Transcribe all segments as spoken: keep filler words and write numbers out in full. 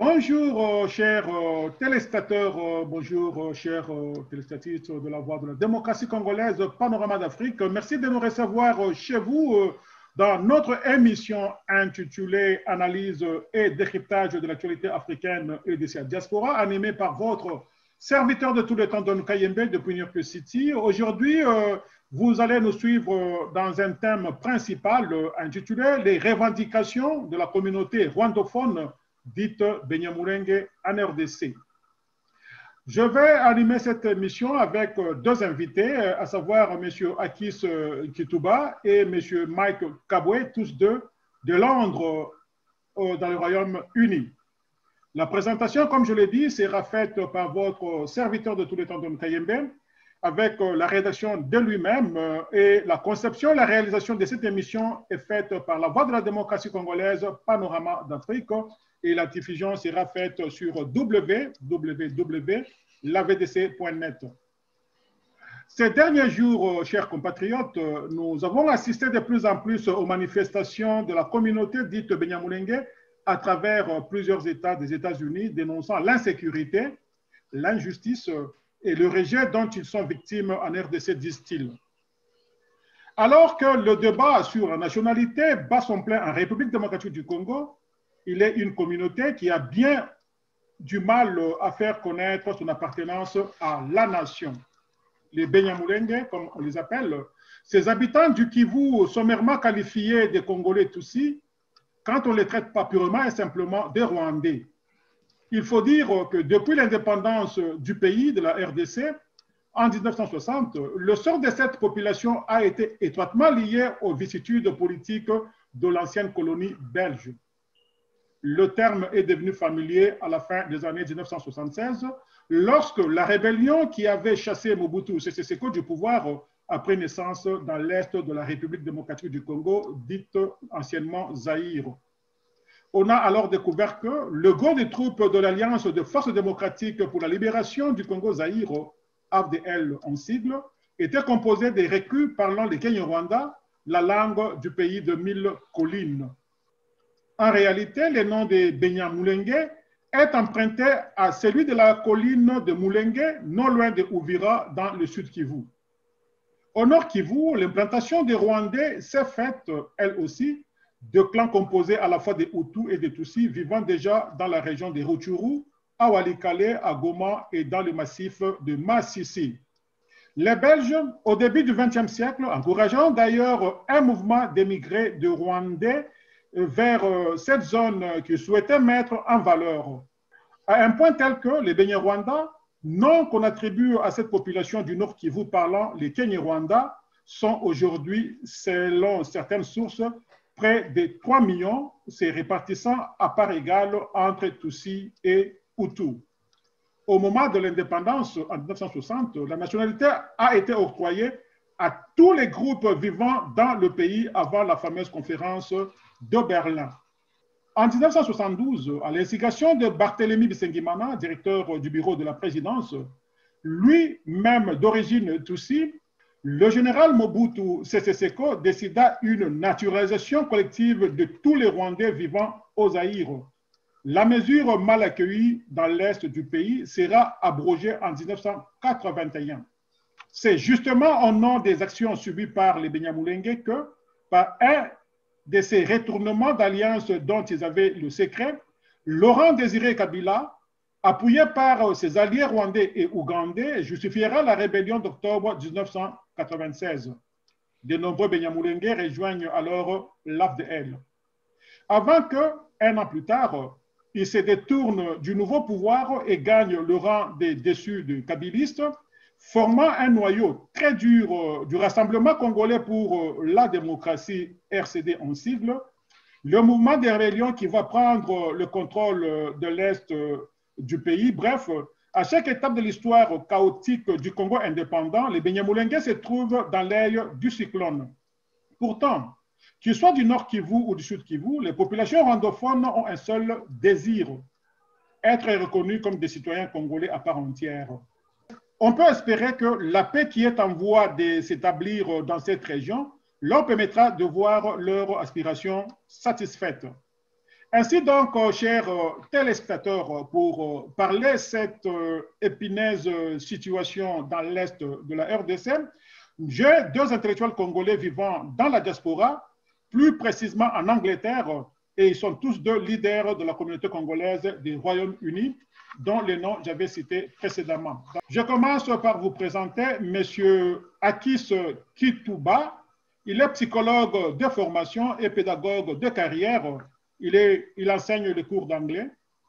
Bonjour, euh, chers euh, téléspectateurs, euh, bonjour, euh, chers euh, téléspectateurs de la Voix de la démocratie congolaise, Panorama d'Afrique. Merci de nous recevoir euh, chez vous euh, dans notre émission intitulée Analyse et décryptage de l'actualité africaine et de sa diaspora, animée par votre serviteur de tout le temps, Don Kayembe, depuis New York City. Aujourd'hui, euh, vous allez nous suivre dans un thème principal euh, intitulé Les revendications de la communauté rwandophone dite Benyamulenge en R D C. Je vais animer cette émission avec deux invités, à savoir M. Akis Kituba et M. Mike Kabwe, tous deux de Londres, dans le Royaume-Uni. La présentation, comme je l'ai dit, sera faite par votre serviteur de tous les temps, Don Kayembe, avec la rédaction de lui-même, et la conception et la réalisation de cette émission est faite par la Voix de la démocratie congolaise, Panorama d'Afrique, et la diffusion sera faite sur w w w point la v d c point net. Ces derniers jours, chers compatriotes, nous avons assisté de plus en plus aux manifestations de la communauté dite Benyamulenge à travers plusieurs États des États-Unis dénonçant l'insécurité, l'injustice et le rejet dont ils sont victimes en R D C, disent-ils. Alors que le débat sur la nationalité bat son plein en République démocratique du Congo, il est une communauté qui a bien du mal à faire connaître son appartenance à la nation. Les Benyamulenge, comme on les appelle, ces habitants du Kivu sommairement qualifiés de Congolais Tutsis, quand on les traite pas purement et simplement des Rwandais. Il faut dire que depuis l'indépendance du pays, de la R D C, en mille neuf cent soixante, le sort de cette population a été étroitement lié aux vicissitudes politiques de l'ancienne colonie belge. Le terme est devenu familier à la fin des années mille neuf cent soixante-seize, lorsque la rébellion qui avait chassé Mobutu Sese Seko du pouvoir a pris naissance dans l'est de la République démocratique du Congo, dite anciennement Zaïre. On a alors découvert que le gros des troupes de l'Alliance de forces démocratiques pour la libération du Congo-Zaïre, A F D L en sigle, était composé des recrues parlant le Kenya-Rwanda, la langue du pays de mille collines. En réalité, le nom de Benyamulenge est emprunté à celui de la colline de Mulenge, non loin de Uvira, dans le sud Kivu. Au nord Kivu, l'implantation des Rwandais s'est faite, elle aussi, de clans composés à la fois des Hutus et des Tutsis vivant déjà dans la région des Rutshuru, à Walikale, à Goma et dans le massif de Massissi. Les Belges, au début du vingtième siècle, encourageant d'ailleurs un mouvement d'émigrés de Rwandais vers cette zone qu'ils souhaitaient mettre en valeur, à un point tel que les Benyarwanda, nom qu'on attribue à cette population du Nord Kivu parlant les Kenya-Rwanda, sont aujourd'hui, selon certaines sources, près de trois millions, se répartissant à part égale entre Tutsis et Hutus. Au moment de l'indépendance, en mille neuf cent soixante, la nationalité a été octroyée à tous les groupes vivant dans le pays avant la fameuse conférence de Berlin. En mille neuf cent soixante-douze, à l'instigation de Barthélemy Bisengimana, directeur du bureau de la présidence, lui-même d'origine Tutsi, le général Mobutu Sese Seko décida une naturalisation collective de tous les Rwandais vivant au Zaïre. La mesure mal accueillie dans l'est du pays sera abrogée en mille neuf cent quatre-vingt-un. C'est justement au nom des actions subies par les Benyamulenge que, par un de ces retournements d'alliance dont ils avaient le secret, Laurent Désiré Kabila, appuyé par ses alliés rwandais et ougandais, justifiera la rébellion d'octobre mille neuf cent quatre-vingt-seize. De nombreux Benyamulenge rejoignent alors l'A F D L. Avant que, un an plus tard, ils se détournent du nouveau pouvoir et gagnent le rang des déçus de kabilistes, formant un noyau très dur du Rassemblement congolais pour la démocratie, R C D en sigle, le mouvement des rébellions qui va prendre le contrôle de l'Est du pays. Bref, à chaque étape de l'histoire chaotique du Congo indépendant, les Benyamulenge se trouvent dans l'œil du cyclone. Pourtant, qu'ils soient du Nord Kivu ou du Sud Kivu, les populations rwandophones ont un seul désir, être reconnus comme des citoyens congolais à part entière. On peut espérer que la paix qui est en voie de s'établir dans cette région leur permettra de voir leurs aspirations satisfaites. Ainsi donc, euh, chers euh, téléspectateurs, pour euh, parler de cette euh, épineuse euh, situation dans l'Est de la R D C, j'ai deux intellectuels congolais vivant dans la diaspora, plus précisément en Angleterre, et ils sont tous deux leaders de la communauté congolaise du Royaume-Uni, dont les noms j'avais cités précédemment. Je commence par vous présenter M. Akis Kitouba. Il est psychologue de formation et pédagogue de carrière. Il, est, il enseigne les cours d'anglais.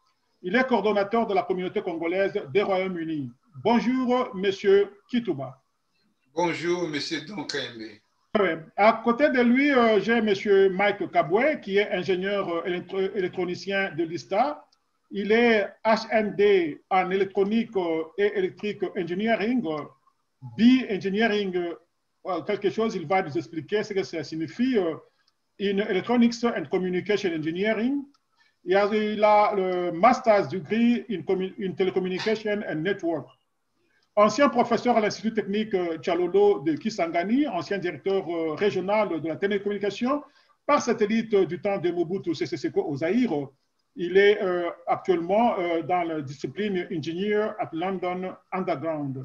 Il est coordonnateur de la communauté congolaise des Royaumes-Unis. Bonjour, M. Kitouba. Bonjour, M. Donkembe. À côté de lui, euh, j'ai M. Mike Kabwe, qui est ingénieur électro électronicien de l'I S T A. Il est H N D en électronique et électrique engineering, B engineering, euh, quelque chose, il va nous expliquer ce que ça signifie. Euh, in Electronics and Communication Engineering. Il a, il a le Master's Degree in, in Telecommunication and Network. Ancien professeur à l'Institut technique Tchalolo de Kisangani, ancien directeur régional de la télécommunication par satellite du temps de Mobutu Sese Seko au Zaïre. Il est euh, actuellement euh, dans la discipline Engineer at London Underground.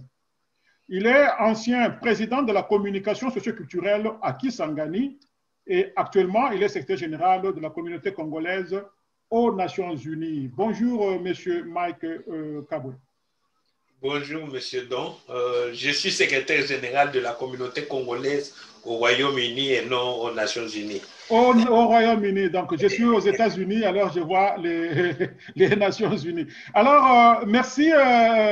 Il est ancien président de la communication socioculturelle à Kisangani. Et actuellement, il est secrétaire général de la communauté congolaise aux Nations Unies. Bonjour, euh, Monsieur Mike euh, Kabwe. Bonjour, Monsieur Don. Euh, je suis secrétaire général de la communauté congolaise au Royaume-Uni et non aux Nations Unies. Au, au Royaume-Uni, donc je suis aux États-Unis, alors je vois les, les Nations Unies. Alors, euh, merci euh,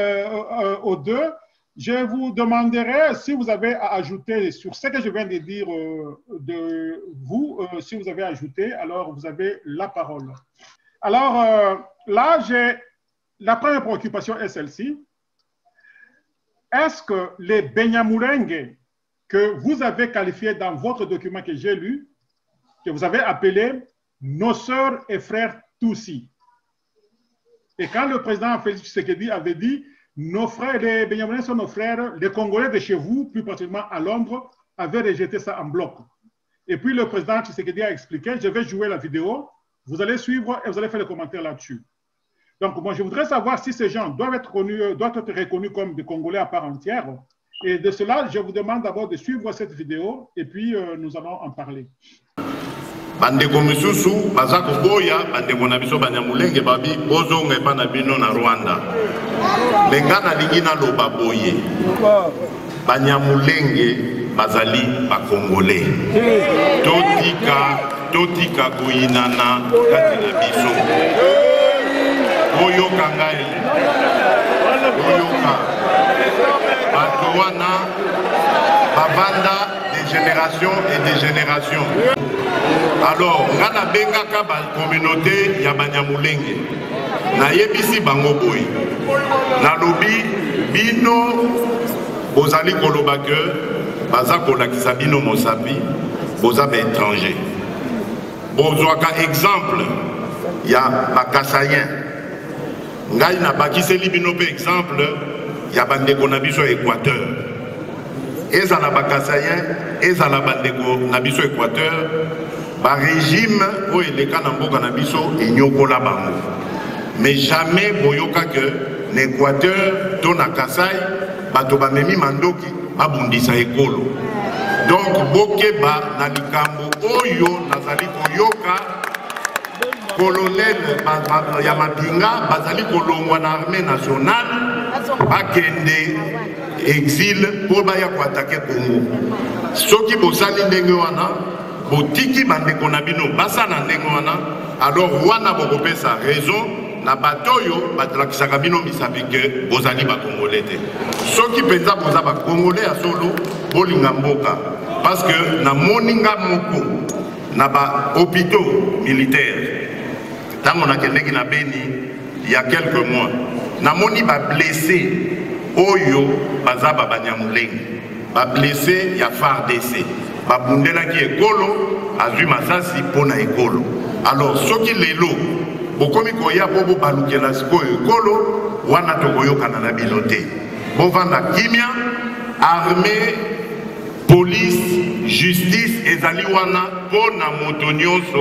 euh, aux deux. Je vous demanderai si vous avez à ajouter sur ce que je viens de dire euh, de vous, euh, si vous avez ajouté, alors vous avez la parole. Alors euh, là, j'ai la première préoccupation est celle-ci. Est-ce que les Benyamulenge que vous avez qualifiés dans votre document que j'ai lu, que vous avez appelé nos sœurs et frères Tutsi, et quand le président Félix Tshisekedi avait dit nos frères, les Benyamulenge sont nos frères, les Congolais de chez vous, plus particulièrement à Londres, avaient rejeté ça en bloc. Et puis le président Tshisekedi a expliqué, je vais jouer la vidéo, vous allez suivre et vous allez faire les commentaires là-dessus. Donc moi je voudrais savoir si ces gens doivent être, connus, doivent être reconnus comme des Congolais à part entière. Et de cela, je vous demande d'abord de suivre cette vidéo et puis euh, nous allons en parler. Bandeko misusu baza koboya bandeko na biso Banyamulenge babi bozonga epa na bino na Rwanda. Lenga na lingi na loba boye. Banyamulenge bazali ba Congolais. Totika totika koyinana kati na biso. Oyoka ngai. Oyoka. Bato wana babanda des générations et des générations. Alors, ngana bengaka ba communauté ya Banyamulenge. Na yebisi bango boy. Na lobi bino bozali koloba ke baza kolakisa bino mosapi boza ba étranger. Bozwaka exemple ya bakasayen. Ngai na bakiseli bino pe exemple ya bandeko na biso Équateur. Ezala bakasayen, ezala bandeko na biso Équateur. Ba régime où il est na mboka na biso enyokola bango. Mais jamais boyoka que l'Équateur to na Kasai bato bamemi mandoki babundisa ekolo. Donc bokeba na likambo oyo nazali koyoka colonel ya Mapinga bazali kolongwa na armée nationale bakende exil pour baya ko attaquer Congo. Soki bosali ndenge wana botiki bandeko na bino basa na ndenge wana, alors wana bokopesa raison na batoyo batalakisaka bino misapi ke bozali ba Congolais te. Soki penza boza ba Congolais ya solo bolinga mboka parce que na moninga moko na ba hôpitaux militaires tango na kendeki na Beni il y a quelques mois na moni ba blessé oyo baza ba Banyamulenge ba blessé ya F A R D C babundela ki ekolo azwi masasi pona ekolo. Alors soki lelo bokomi koya bobo balukela sikoyo ekolo wana tokoyokana na bino te. Bovanda kimia, armée, police, justice ezali wana pona moto nyonso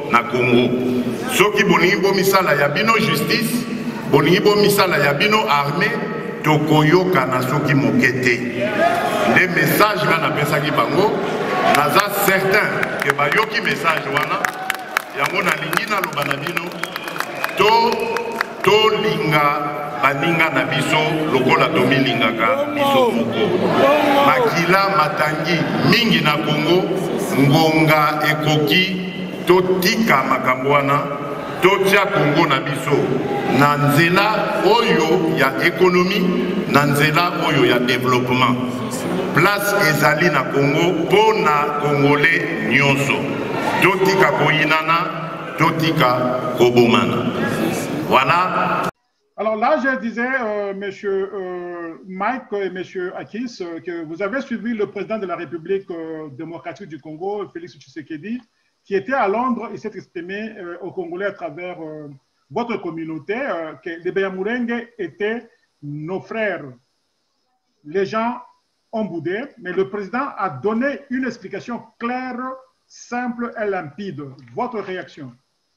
na Congo. Soki bolingi bomisala ya bino justice, bolingi bomisala ya bino armée, tokoyoka na soki mokete. Les messages là na pesaki bango, naza certain que bayoki message wana, yango na lingi na loba na bino, to to linga baninga na biso lokola tomilingaka biso moko. Makila matangi mingi na Congo, ngonga ekoki totika makambo wana, totia Congo na biso na nzela oyo ya économie, na nzela oyo ya développement. Place ezali na Congo po na Congolais nyonso. Totika koyinana, totika kobomana. Voilà. Alors là, je disais, euh, monsieur euh, Mike et monsieur Akis, euh, que vous avez suivi le président de la République euh, démocratique du Congo, Félix Tshisekedi, qui était à Londres et s'est exprimé euh, aux Congolais à travers euh, votre communauté, euh, que les Banyamulenge étaient nos frères. Les gens ont boudé, mais le président a donné une explication claire, simple et limpide. Votre réaction?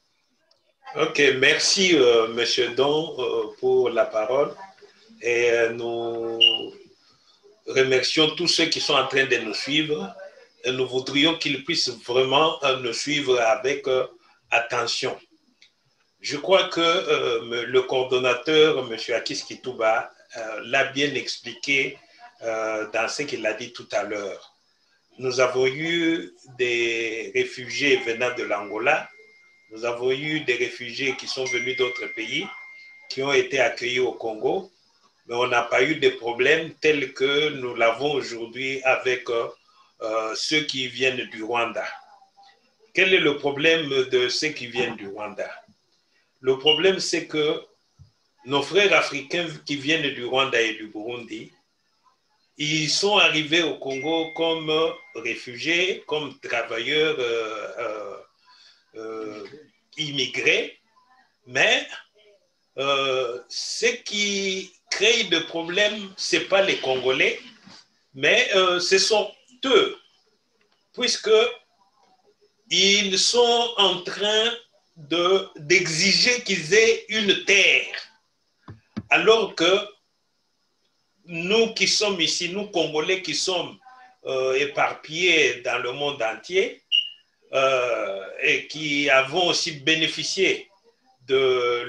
Ok, merci euh, Monsieur Don euh, pour la parole et euh, nous remercions tous ceux qui sont en train de nous suivre et nous voudrions qu'ils puissent vraiment euh, nous suivre avec euh, attention. Je crois que euh, le coordonnateur, Monsieur Akis Kitouba, euh, l'a bien expliqué euh, dans ce qu'il a dit tout à l'heure. Nous avons eu des réfugiés venant de l'Angola. Nous avons eu des réfugiés qui sont venus d'autres pays, qui ont été accueillis au Congo, mais on n'a pas eu de problème tels que nous l'avons aujourd'hui avec euh, ceux qui viennent du Rwanda. Quel est le problème de ceux qui viennent du Rwanda? Le problème, c'est que nos frères africains qui viennent du Rwanda et du Burundi, ils sont arrivés au Congo comme réfugiés, comme travailleurs euh, euh, Euh, immigrés, mais euh, ce qui crée de problèmes, ce n'est pas les Congolais, mais euh, ce sont eux, puisqu'ils sont en train de, d'exiger qu'ils aient une terre, alors que nous qui sommes ici, nous Congolais qui sommes euh, éparpillés dans le monde entier, Euh, et qui avons aussi bénéficié de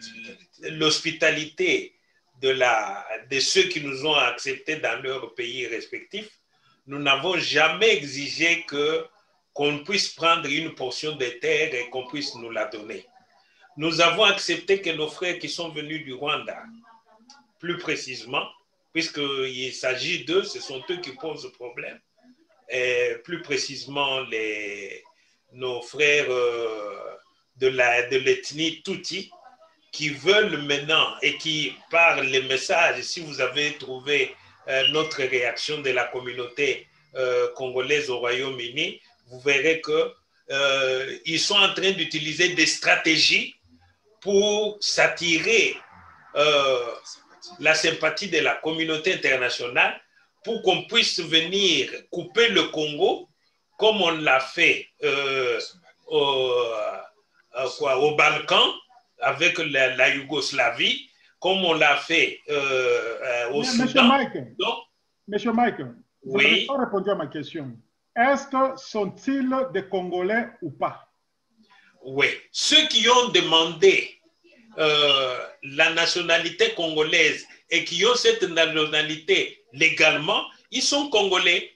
l'hospitalité de, la, de ceux qui nous ont acceptés dans leurs pays respectifs, nous n'avons jamais exigé que, qu'on puisse prendre une portion de terre et qu'on puisse nous la donner. Nous avons accepté que nos frères qui sont venus du Rwanda, plus précisément, puisqu'il s'agit d'eux, ce sont eux qui posent problème, et plus précisément les, nos frères euh, de la, de l'ethnie Tutsi, qui veulent maintenant et qui, par les messages, si vous avez trouvé euh, notre réaction de la communauté euh, congolaise au Royaume-Uni, vous verrez qu'ils euh, sont en train d'utiliser des stratégies pour s'attirer euh, la sympathie de la communauté internationale pour qu'on puisse venir couper le Congo comme on l'a fait euh, au, euh, quoi, au Balkan avec la, la Yougoslavie, comme on l'a fait euh, euh, au Monsieur Soudan. Mike, Donc, Monsieur Mike, vous oui. n'avez pas répondu à ma question. Est-ce que sont-ils des Congolais ou pas? Oui. Ceux qui ont demandé euh, la nationalité congolaise et qui ont cette nationalité légalement, ils sont Congolais.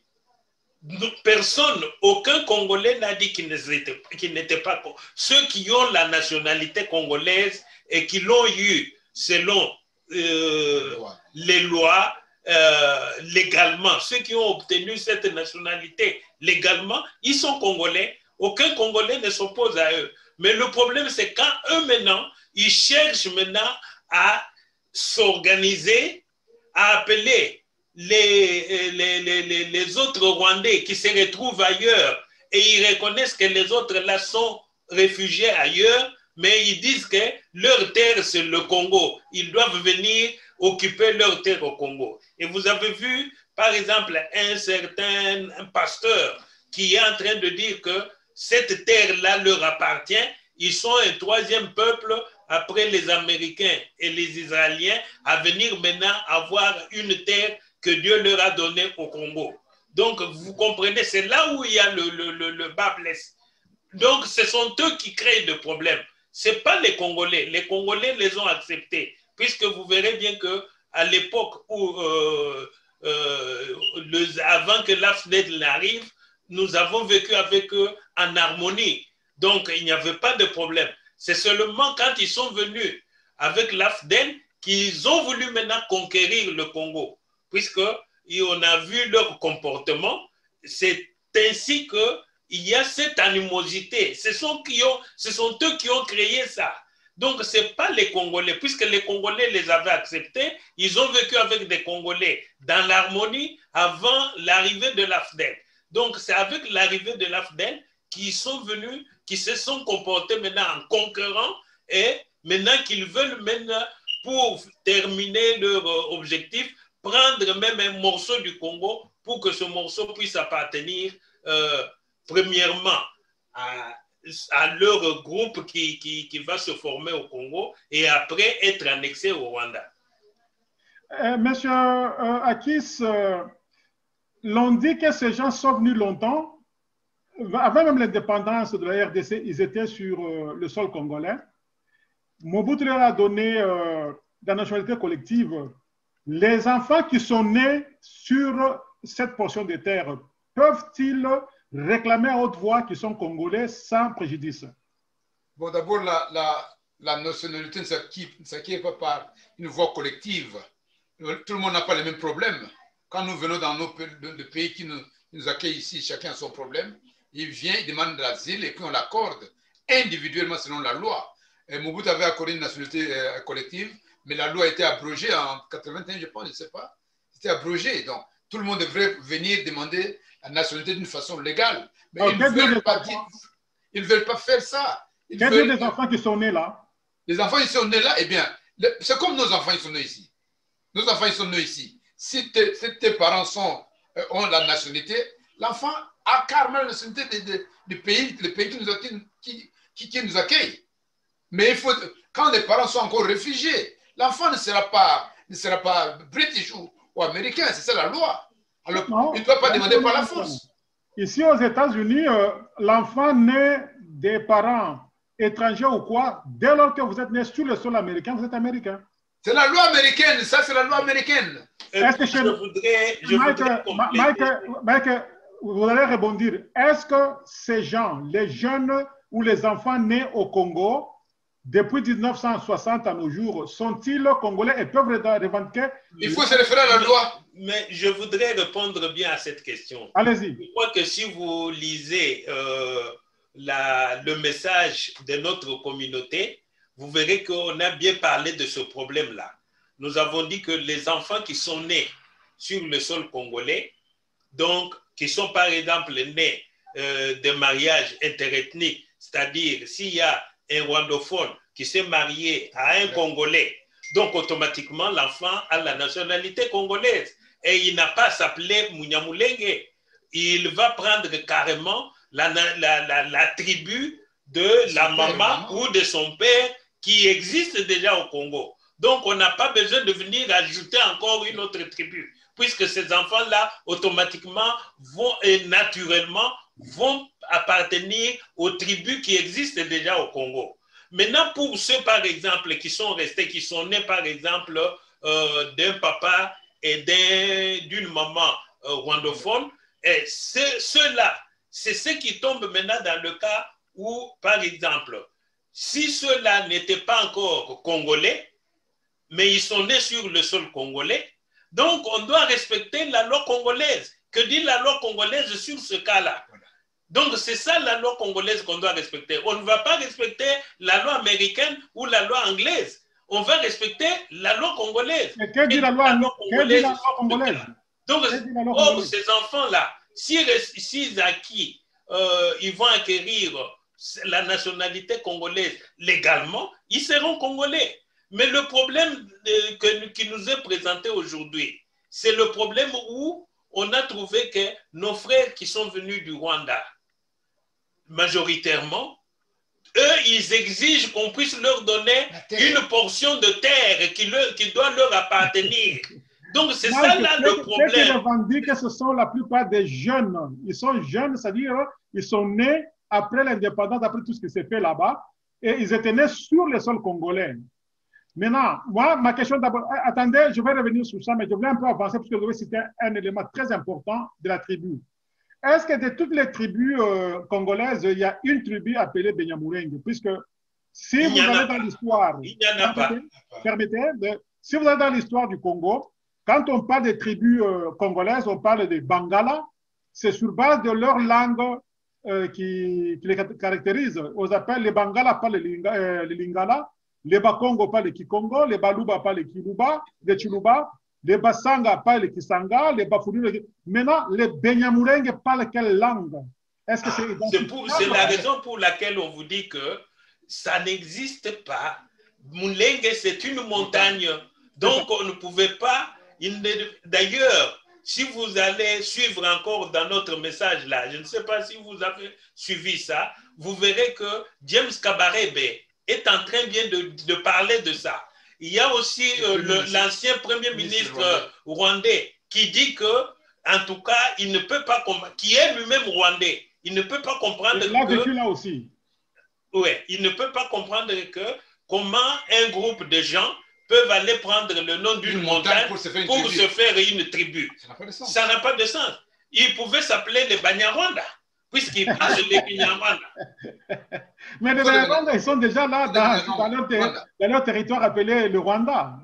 Personne, aucun Congolais n'a dit qu'ils n'étaient, qu'ils n'étaient pas. Ceux qui ont la nationalité congolaise et qui l'ont eu selon euh, les lois euh, légalement, ceux qui ont obtenu cette nationalité légalement, ils sont Congolais. Aucun Congolais ne s'oppose à eux. Mais le problème, c'est quand eux maintenant, ils cherchent maintenant à s'organiser, à appeler Les, les, les, les autres Rwandais qui se retrouvent ailleurs et ils reconnaissent que les autres là sont réfugiés ailleurs, mais ils disent que leur terre c'est le Congo. Ils doivent venir occuper leur terre au Congo. Et vous avez vu, par exemple, un certain un pasteur qui est en train de dire que cette terre-là leur appartient. Ils sont un troisième peuple après les Américains et les Israéliens à venir maintenant avoir une terre que Dieu leur a donnée au Congo. Donc, vous comprenez, c'est là où il y a le, le, le, le bas blesse. Donc, ce sont eux qui créent des problèmes. Ce n'est pas les Congolais. Les Congolais les ont acceptés, puisque vous verrez bien qu'à l'époque où, euh, euh, le, avant que l'A F D E L n'arrive, nous avons vécu avec eux en harmonie. Donc, il n'y avait pas de problème. C'est seulement quand ils sont venus avec l'A F D E L qu'ils ont voulu maintenant conquérir le Congo, puisqu'on a vu leur comportement. C'est ainsi qu'il y a cette animosité. Ce sont, qui ont, ce sont eux qui ont créé ça. Donc, ce n'est pas les Congolais, puisque les Congolais les avaient acceptés. Ils ont vécu avec des Congolais dans l'harmonie avant l'arrivée de l'A F D E L. Donc, c'est avec l'arrivée de l'A F D E L qu'ils sont venus, qui se sont comportés maintenant en conquérants et maintenant qu'ils veulent maintenant, pour terminer leur objectif, prendre même un morceau du Congo pour que ce morceau puisse appartenir euh, premièrement à, à leur groupe qui, qui, qui va se former au Congo et après être annexé au Rwanda. Euh, monsieur euh, Akis, euh, l'on dit que ces gens sont venus longtemps. Avant même l'indépendance de la R D C, ils étaient sur euh, le sol congolais. Mobutu leur a donné euh, la nationalité collective. Les enfants qui sont nés sur cette portion de terre, peuvent-ils réclamer à haute voix qu'ils sont congolais sans préjudice? Bon, d'abord, la, la, la nationalité ne s'acquiert pas par une voix collective. Tout le monde n'a pas les mêmes problèmes. Quand nous venons dans nos de pays qui nous, qui nous accueillent ici, chacun a son problème. Il vient, il demande de l'asile et puis on l'accorde individuellement selon la loi. Et Mobutu avait accordé une nationalité euh, collective, mais la loi a été abrogée en quatre-vingt-un, je pense, je ne sais pas. C'était abrogé. Donc, tout le monde devrait venir demander la nationalité d'une façon légale. Mais Alors, ils ne veulent, pas, ils veulent pas faire ça. Quels sont les enfants qui sont nés là? Les enfants qui sont nés là, eh bien, c'est comme nos enfants, ils sont nés ici. Nos enfants, ils sont nés ici. Si tes, si tes parents sont, euh, ont la nationalité, l'enfant a carrément la nationalité de, de, du pays, le pays qui nous, qui, qui, qui nous accueille. Mais il faut, quand les parents sont encore réfugiés, l'enfant ne sera pas, ne sera pas british ou, ou américain, c'est ça la loi. Alors, non, il ne doit pas demander par la force. Ici aux États-Unis, euh, l'enfant naît des parents étrangers ou quoi, dès lors que vous êtes né sur le sol américain, vous êtes américain. C'est la loi américaine, ça c'est la loi américaine. Euh, que je voudrais, je Mike, voudrais Mike, Mike, Mike, vous allez rebondir. Est-ce que ces gens, les jeunes ou les enfants nés au Congo, depuis mille neuf cent soixante à nos jours, sont-ils congolais et peuvent revendiquer? Il faut se référer à la loi. Mais je voudrais répondre bien à cette question. Allez-y. Je crois que si vous lisez euh, la, le message de notre communauté, vous verrez qu'on a bien parlé de ce problème-là. Nous avons dit que les enfants qui sont nés sur le sol congolais, donc qui sont par exemple nés euh, de mariages interethniques, c'est-à-dire s'il y a un rwandophone qui s'est marié à un Congolais, donc automatiquement l'enfant a la nationalité congolaise et il n'a pas à s'appeler Munyamulenge. Il va prendre carrément la, la, la, la tribu de la maman ou de son père qui existe déjà au Congo. Donc on n'a pas besoin de venir ajouter encore une autre tribu, puisque ces enfants-là automatiquement vont et naturellement vont appartenir aux tribus qui existent déjà au Congo. Maintenant, pour ceux, par exemple, qui sont restés, qui sont nés, par exemple, euh, d'un papa et d'une maman euh, rwandophone, et ceux-là, c'est ceux qui tombent maintenant dans le cas où, par exemple, si ceux-là n'étaient pas encore congolais, mais ils sont nés sur le sol congolais, donc on doit respecter la loi congolaise. Que dit la loi congolaise sur ce cas-là? Donc, c'est ça la loi congolaise qu'on doit respecter. On ne va pas respecter la loi américaine ou la loi anglaise. On va respecter la loi congolaise. Mais que dit la loi, la loi congolaise, congolaise Donc, oh, ces enfants-là, s'ils si acquis, euh, ils vont acquérir la nationalité congolaise légalement, ils seront congolais. Mais le problème de, que, qui nous est présenté aujourd'hui, c'est le problème où on a trouvé que nos frères qui sont venus du Rwanda, majoritairement, eux, ils exigent qu'on puisse leur donner une portion de terre qui, leur, qui doit leur appartenir. Donc, c'est ça là le problème. Ce qu'ils revendiquent, que ce sont la plupart des jeunes. Ils sont jeunes, c'est-à-dire ils sont nés après l'indépendance, après tout ce qui s'est fait là-bas, et ils étaient nés sur le sol congolais. Maintenant, moi, ma question d'abord, attendez, je vais revenir sur ça, mais je voulais un peu avancer parce que je vais citer un élément très important de la tribu. Est-ce que de toutes les tribus euh, congolaises, il y a une tribu appelée Benyamulenge? Puisque si il vous allez dans l'histoire, il n'y en a pas. Permettez, de, si vous allez dans l'histoire du Congo, quand on parle des tribus euh, congolaises, on parle des Bangala. C'est sur base de leur langue euh, qui, qui les caractérise. On appelle les Bangala, pas les, Linga, euh, les Lingala. Les Bakongo, pas les Kikongo, les Baluba, pas les Kiluba, les Chiluba, les Basanga, pas les Kisanga, les Bafoudu. Les... Maintenant, les Benyamulenge parlent quelle langue? Est-ce que c'est ah, c'est la raison pour laquelle on vous dit que ça n'existe pas. Mulenge, c'est une montagne. Donc, on ne pouvait pas. D'ailleurs, si vous allez suivre encore dans notre message là, je ne sais pas si vous avez suivi ça, vous verrez que James Kabarebe est en train bien de, de parler de ça. Il y a aussi euh, l'ancien Premier ministre rwandais. rwandais qui dit que, en tout cas, il ne peut pas comprendre, qui est lui-même rwandais, il ne peut pas comprendre il a que... vécu là aussi. Oui, il ne peut pas comprendre que comment un groupe de gens peuvent aller prendre le nom d'une montagne pour, se faire, pour se faire une tribu. Ça n'a pas de sens. Ils pouvaient s'appeler les Banyarwanda, puisqu'ils parlent les Banyarwanda. Mais les Banyarwanda, ils sont déjà là dans, dans, leur, dans leur territoire appelé le Rwanda.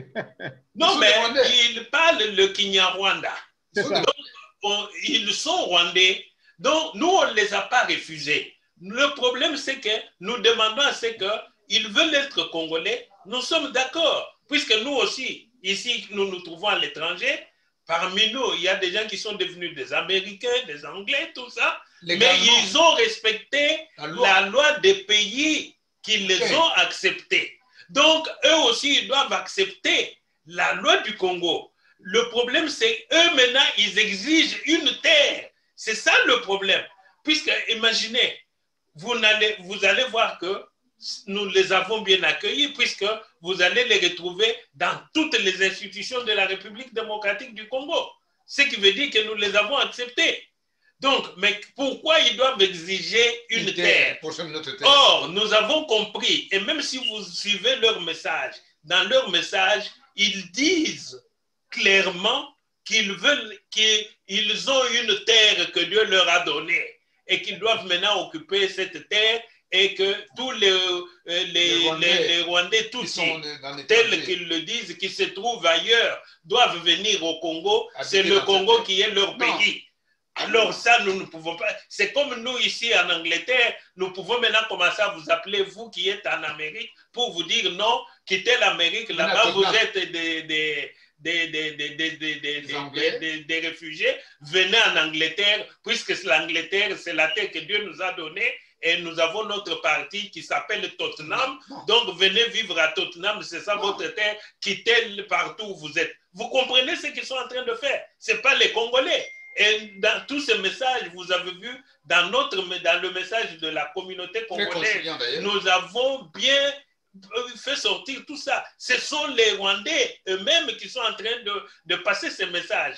Non, mais ils parlent le Kinyarwanda. Donc, on, ils sont rwandais. Donc, nous, on ne les a pas refusés. Le problème, c'est que nous demandons à ce qu'ils veulent être congolais. Nous sommes d'accord, puisque nous aussi, ici, nous nous trouvons à l'étranger. Parmi nous, il y a des gens qui sont devenus des Américains, des Anglais, tout ça. Légalement, mais ils ont respecté la loi, la loi des pays qui les okay. ont acceptés. Donc, eux aussi, ils doivent accepter la loi du Congo. Le problème, c'est eux, maintenant, ils exigent une terre. C'est ça le problème. Puisque, imaginez, vous allez, vous allez voir que nous les avons bien accueillis, puisque vous allez les retrouver dans toutes les institutions de la République démocratique du Congo. Ce qui veut dire que nous les avons acceptés. Donc, mais pourquoi ils doivent exiger une, une terre, terre? Or, nous avons compris, et même si vous suivez leur message, dans leur message, ils disent clairement qu'ils veulent, qu'ils ont une terre que Dieu leur a donnée et qu'ils doivent maintenant occuper cette terre et que tous les, les, les, Rwandais, les, les Rwandais tous tels qu'ils le disent, qui se trouvent ailleurs, doivent venir au Congo. C'est le Congo qui est leur pays. Non. Alors ça, nous ne pouvons pas. C'est comme nous ici en Angleterre, nous pouvons maintenant commencer à vous appeler, vous qui êtes en Amérique, pour vous dire non, quittez l'Amérique, là-bas vous êtes des... des Des, des, des, des, des, des, des, des, des réfugiés, venez en Angleterre, puisque l'Angleterre, c'est la terre que Dieu nous a donnée, et nous avons notre parti qui s'appelle Tottenham, donc venez vivre à Tottenham, c'est ça votre terre, quittez partout où vous êtes. Vous comprenez ce qu'ils sont en train de faire? Ce n'est pas les Congolais. Et dans tous ces messages, vous avez vu, dans, notre, dans le message de la communauté congolaise, nous avons bien fait sortir tout ça. Ce sont les Rwandais eux-mêmes qui sont en train de, de passer ces messages.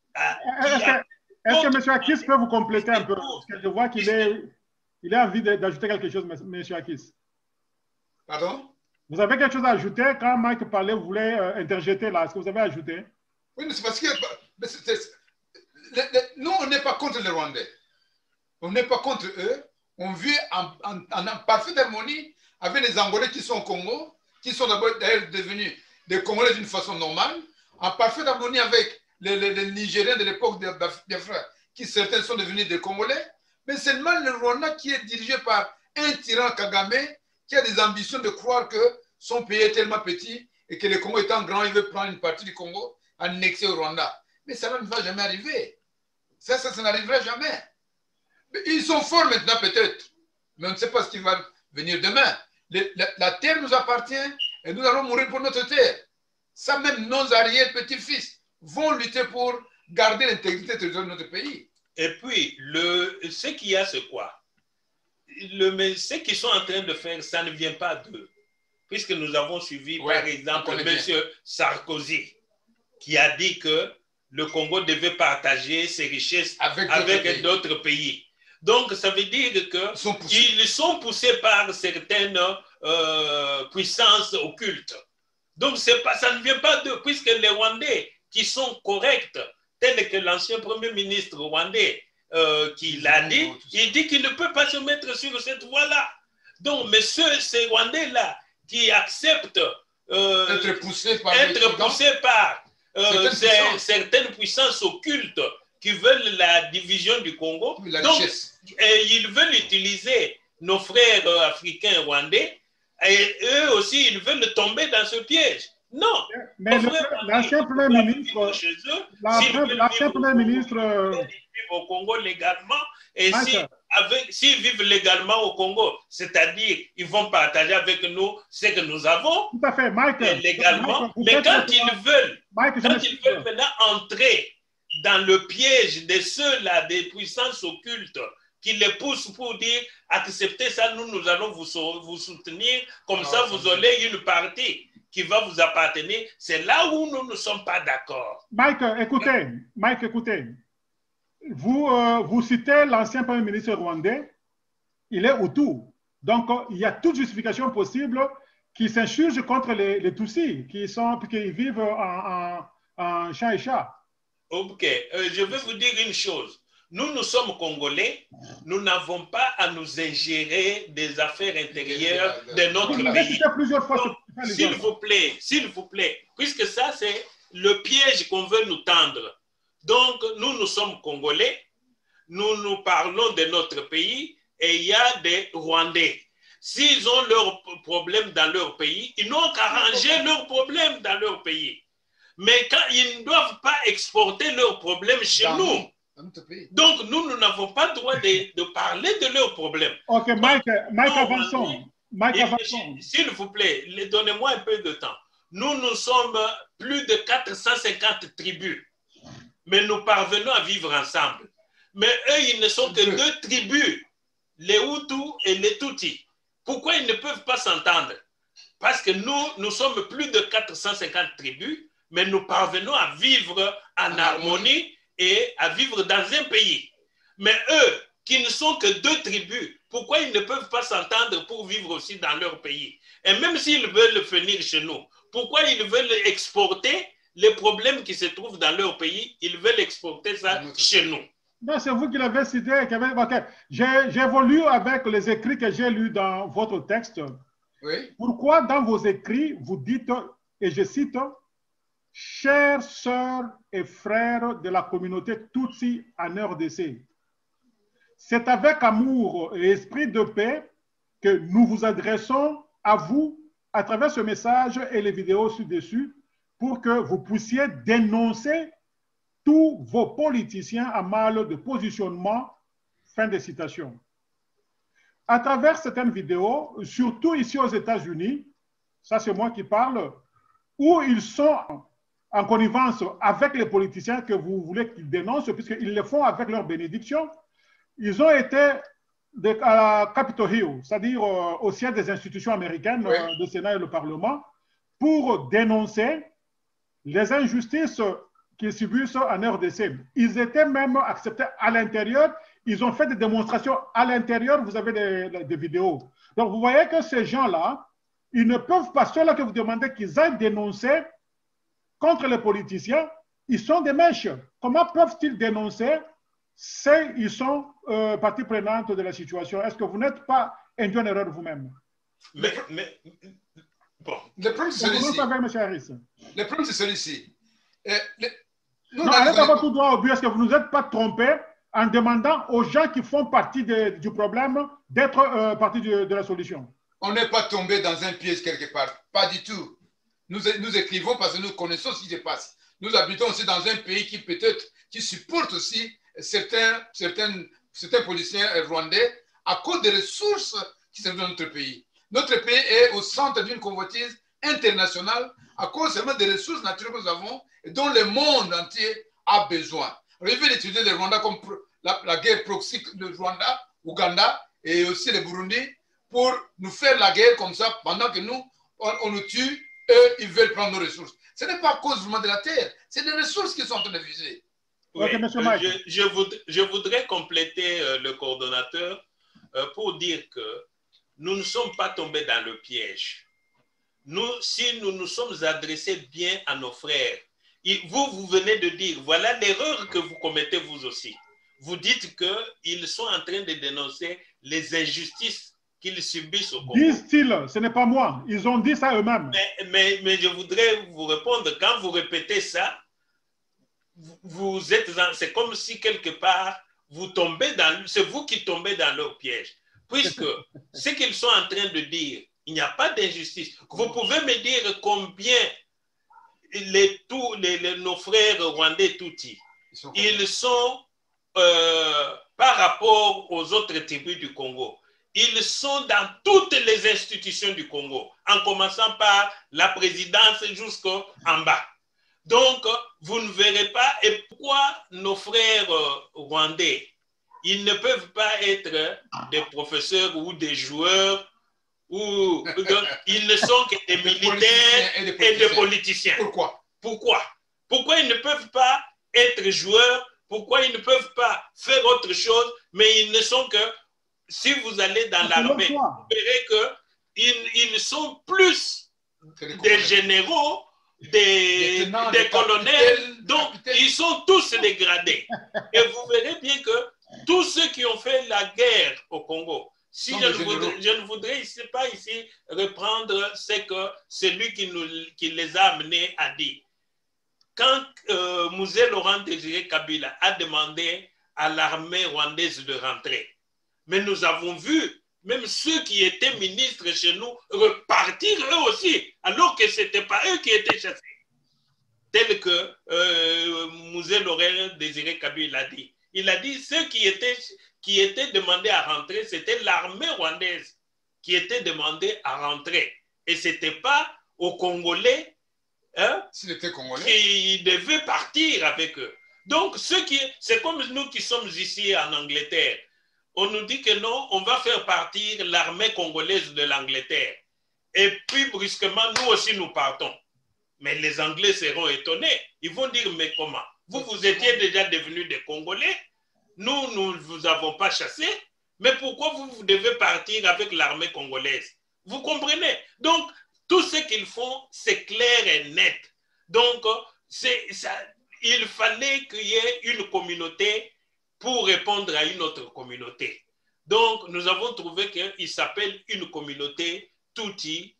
Est-ce que, est que M. Akis peut vous compléter un peu? Parce que je vois qu'il est, il a envie d'ajouter quelque chose, M. Akis. Pardon? Vous avez quelque chose à ajouter? Quand Mike parlait, vous voulez euh, interjeter là. Est-ce que vous avez ajouté? Oui, mais c'est parce que mais c'est, c'est, les, les, nous, on n'est pas contre les Rwandais. On n'est pas contre eux. On vit en, en, en, en parfaite harmonie avec les Angolais qui sont au Congo, qui sont d'ailleurs devenus des Congolais d'une façon normale, en parfaite harmonie avec les, les, les Nigériens de l'époque des, des frères, qui certains sont devenus des Congolais, mais seulement le Rwanda qui est dirigé par un tyran Kagame, qui a des ambitions de croire que son pays est tellement petit et que le Congo étant grand, il veut prendre une partie du Congo, annexer au Rwanda. Mais ça ne va jamais arriver. Ça, ça, ça n'arrivera jamais. Mais ils sont forts maintenant peut-être, mais on ne sait pas ce qui va venir demain. Le, la, la terre nous appartient et nous allons mourir pour notre terre. Ça, même nos arrière-petits-fils vont lutter pour garder l'intégrité territoriale de notre pays. Et puis, le, ce qu'il y a, c'est quoi? le, mais ce qu'ils sont en train de faire, ça ne vient pas d'eux. Puisque nous avons suivi, ouais, par exemple, M. Sarkozy, qui a dit que le Congo devait partager ses richesses avec, avec d'autres pays. pays. Donc, ça veut dire qu'ils sont, sont poussés par certaines euh, puissances occultes. Donc, pas, ça ne vient pas d'eux, puisque les Rwandais qui sont corrects, tels que l'ancien Premier ministre rwandais euh, qui l'a dit, il dit qu'il ne peut pas se mettre sur cette voie-là. Donc, mais ceux, ces Rwandais-là qui acceptent euh, être poussés par, être poussés par euh, certaines, ces, puissances. certaines puissances occultes qui veulent la division du Congo, la donc et ils veulent utiliser nos frères euh, africains rwandais, et eux aussi, ils veulent tomber dans ce piège. Non. Mais l'ancien Premier ministre, l'ancien Premier ministre, ils vivent au Congo légalement, et s'ils si vivent légalement au Congo, c'est-à-dire ils vont partager avec nous ce que nous avons, tout à fait, Michael, légalement, Michael, mais quand ils veulent, Michael, quand ils veulent maintenant entrer dans le piège de ceux-là, des puissances occultes, qui les poussent pour dire acceptez ça, nous, nous allons vous, vous soutenir, comme ah, ça vous aurez une partie qui va vous appartenir. C'est là où nous ne sommes pas d'accord. Mike, écoutez, Mike, écoutez. Vous, euh, vous citez l'ancien Premier ministre rwandais, il est Hutu. Donc, euh, il y a toute justification possible qui s'insurge contre les, les Tutsis, qui, sont, qui vivent en, en, en chat et chat. Ok, euh, je vais vous dire une chose. Nous, nous sommes Congolais, nous n'avons pas à nous ingérer des affaires intérieures de notre pays. S'il vous plaît, s'il vous plaît, puisque ça, c'est le piège qu'on veut nous tendre. Donc, nous, nous sommes Congolais, nous nous parlons de notre pays et il y a des Rwandais. S'ils ont leurs problèmes dans leur pays, ils n'ont qu'à arranger leurs problèmes dans leur pays. Mais quand ils ne doivent pas exporter leurs problèmes chez dans nous. Donc, nous, nous n'avons pas le droit de, de parler de leurs problèmes. Ok, Mike, Mike avançons. Mike avançons. S'il vous plaît, donnez-moi un peu de temps. Nous, nous sommes plus de quatre cent cinquante tribus, mais nous parvenons à vivre ensemble. Mais eux, ils ne sont que deux tribus, les Hutus et les Tutsis. Pourquoi ils ne peuvent pas s'entendre? Parce que nous, nous sommes plus de quatre cent cinquante tribus, mais nous parvenons à vivre en harmonie et à vivre dans un pays. Mais eux, qui ne sont que deux tribus, pourquoi ils ne peuvent pas s'entendre pour vivre aussi dans leur pays? Et même s'ils veulent venir chez nous, pourquoi ils veulent exporter les problèmes qui se trouvent dans leur pays? Ils veulent exporter ça chez nous. Non, c'est vous qui l'avez cité. Okay. J'évolue avec les écrits que j'ai lus dans votre texte. Oui. Pourquoi dans vos écrits, vous dites, et je cite, « Chères sœurs et frères de la communauté Tutsi en R D C, c'est avec amour et esprit de paix que nous vous adressons à vous à travers ce message et les vidéos ci-dessus pour que vous puissiez dénoncer tous vos politiciens à mal de positionnement. » Fin de citation. À travers certaines vidéos, surtout ici aux États-Unis, ça c'est moi qui parle, où ils sont en connivence avec les politiciens que vous voulez qu'ils dénoncent, puisqu'ils le font avec leur bénédiction. Ils ont été de, à Capitol Hill, c'est-à-dire euh, au siège des institutions américaines, oui. euh, le Sénat et le Parlement, pour dénoncer les injustices qu'ils subissent en R D C. Ils étaient même acceptés à l'intérieur. Ils ont fait des démonstrations à l'intérieur. Vous avez des, des vidéos. Donc, vous voyez que ces gens-là, ils ne peuvent pas, ceux-là que vous demandez qu'ils aillent dénoncer contre les politiciens, ils sont des mèches. Comment peuvent-ils dénoncer si ils sont euh, partie prenante de la situation? Est-ce que vous n'êtes pas induit en erreur vous-même? Mais, mais, bon. Le problème, c'est celui-ci. Le problème, c'est celui-ci. Non, allez d'abord tout droit au but. Est-ce que vous ne vous êtes pas trompé en demandant aux gens qui font partie de, du problème d'être euh, partie de, de la solution? On n'est pas tombé dans un piège quelque part. Pas du tout. Nous, nous écrivons parce que nous connaissons ce qui se passe. Nous habitons aussi dans un pays qui peut-être, qui supporte aussi certains, certains, certains policiers rwandais à cause des ressources qui sont dans notre pays. Notre pays est au centre d'une convoitise internationale à cause seulement des ressources naturelles que nous avons et dont le monde entier a besoin. On veut étudier le Rwanda comme la, la guerre proxy de Rwanda, Ouganda et aussi les Burundis pour nous faire la guerre comme ça pendant que nous, on, on nous tue, eux, ils veulent prendre nos ressources. Ce n'est pas à cause vraiment de la terre, c'est des ressources qu'ils sont en train de viser. Oui, okay, euh, je, je, voudrais, je voudrais compléter euh, le coordonnateur euh, pour dire que nous ne sommes pas tombés dans le piège. Nous, si nous nous sommes adressés bien à nos frères, et vous, vous venez de dire, voilà l'erreur que vous commettez vous aussi. Vous dites qu'ils sont en train de dénoncer les injustices qu'ils subissent au Congo. Disent-ils, ce n'est pas moi, ils ont dit ça eux-mêmes. Mais, mais, mais je voudrais vous répondre, quand vous répétez ça, vous êtes, c'est comme si quelque part, vous tombez dans, c'est vous qui tombez dans leur piège. Puisque ce qu'ils sont en train de dire, il n'y a pas d'injustice. Vous pouvez me dire combien les, tous les, les, nos frères rwandais Tutsi, ils sont, ils sont euh, par rapport aux autres tribus du Congo, ils sont dans toutes les institutions du Congo, en commençant par la présidence jusqu'en bas. Donc, vous ne verrez pas. Et pourquoi nos frères rwandais, ils ne peuvent pas être des professeurs ou des joueurs, ou ils ne sont que des militaires et des politiciens. Et des politiciens. Pourquoi? Pourquoi? Pourquoi ils ne peuvent pas être joueurs? Pourquoi ils ne peuvent pas faire autre chose? Mais ils ne sont que, si vous allez dans l'armée, vous verrez qu'ils ils sont plus des généraux, des, des, des colonels, donc capitaine. Ils sont tous dégradés. Et vous verrez bien que tous ceux qui ont fait la guerre au Congo, si je ne, voudrais, je ne voudrais pas ici reprendre ce que celui qui, nous, qui les a amenés à dire. Quand euh, Mouzé Laurent Désiré Kabila a demandé à l'armée rwandaise de rentrer, mais nous avons vu même ceux qui étaient ministres chez nous repartir eux aussi, alors que ce n'était pas eux qui étaient chassés. Tel que euh, Mouzé Laurent Désiré Kabila a dit. Il a dit ceux qui étaient, qui étaient demandés à rentrer, c'était l'armée rwandaise qui était demandée à rentrer. Et ce n'était pas aux Congolais, hein, Congolais qui devaient partir avec eux. Donc, c'est comme nous qui sommes ici en Angleterre. On nous dit que non, on va faire partir l'armée congolaise de l'Angleterre. Et puis, brusquement, nous aussi, nous partons. Mais les Anglais seront étonnés. Ils vont dire, mais comment? Vous, vous étiez déjà devenus des Congolais. Nous, nous ne vous avons pas chassés. Mais pourquoi vous, vous devez partir avec l'armée congolaise? Vous comprenez? Donc, tout ce qu'ils font, c'est clair et net. Donc, ça, il fallait qu'il y ait une communauté pour répondre à une autre communauté. Donc, nous avons trouvé qu'il s'appelle une communauté Tutsi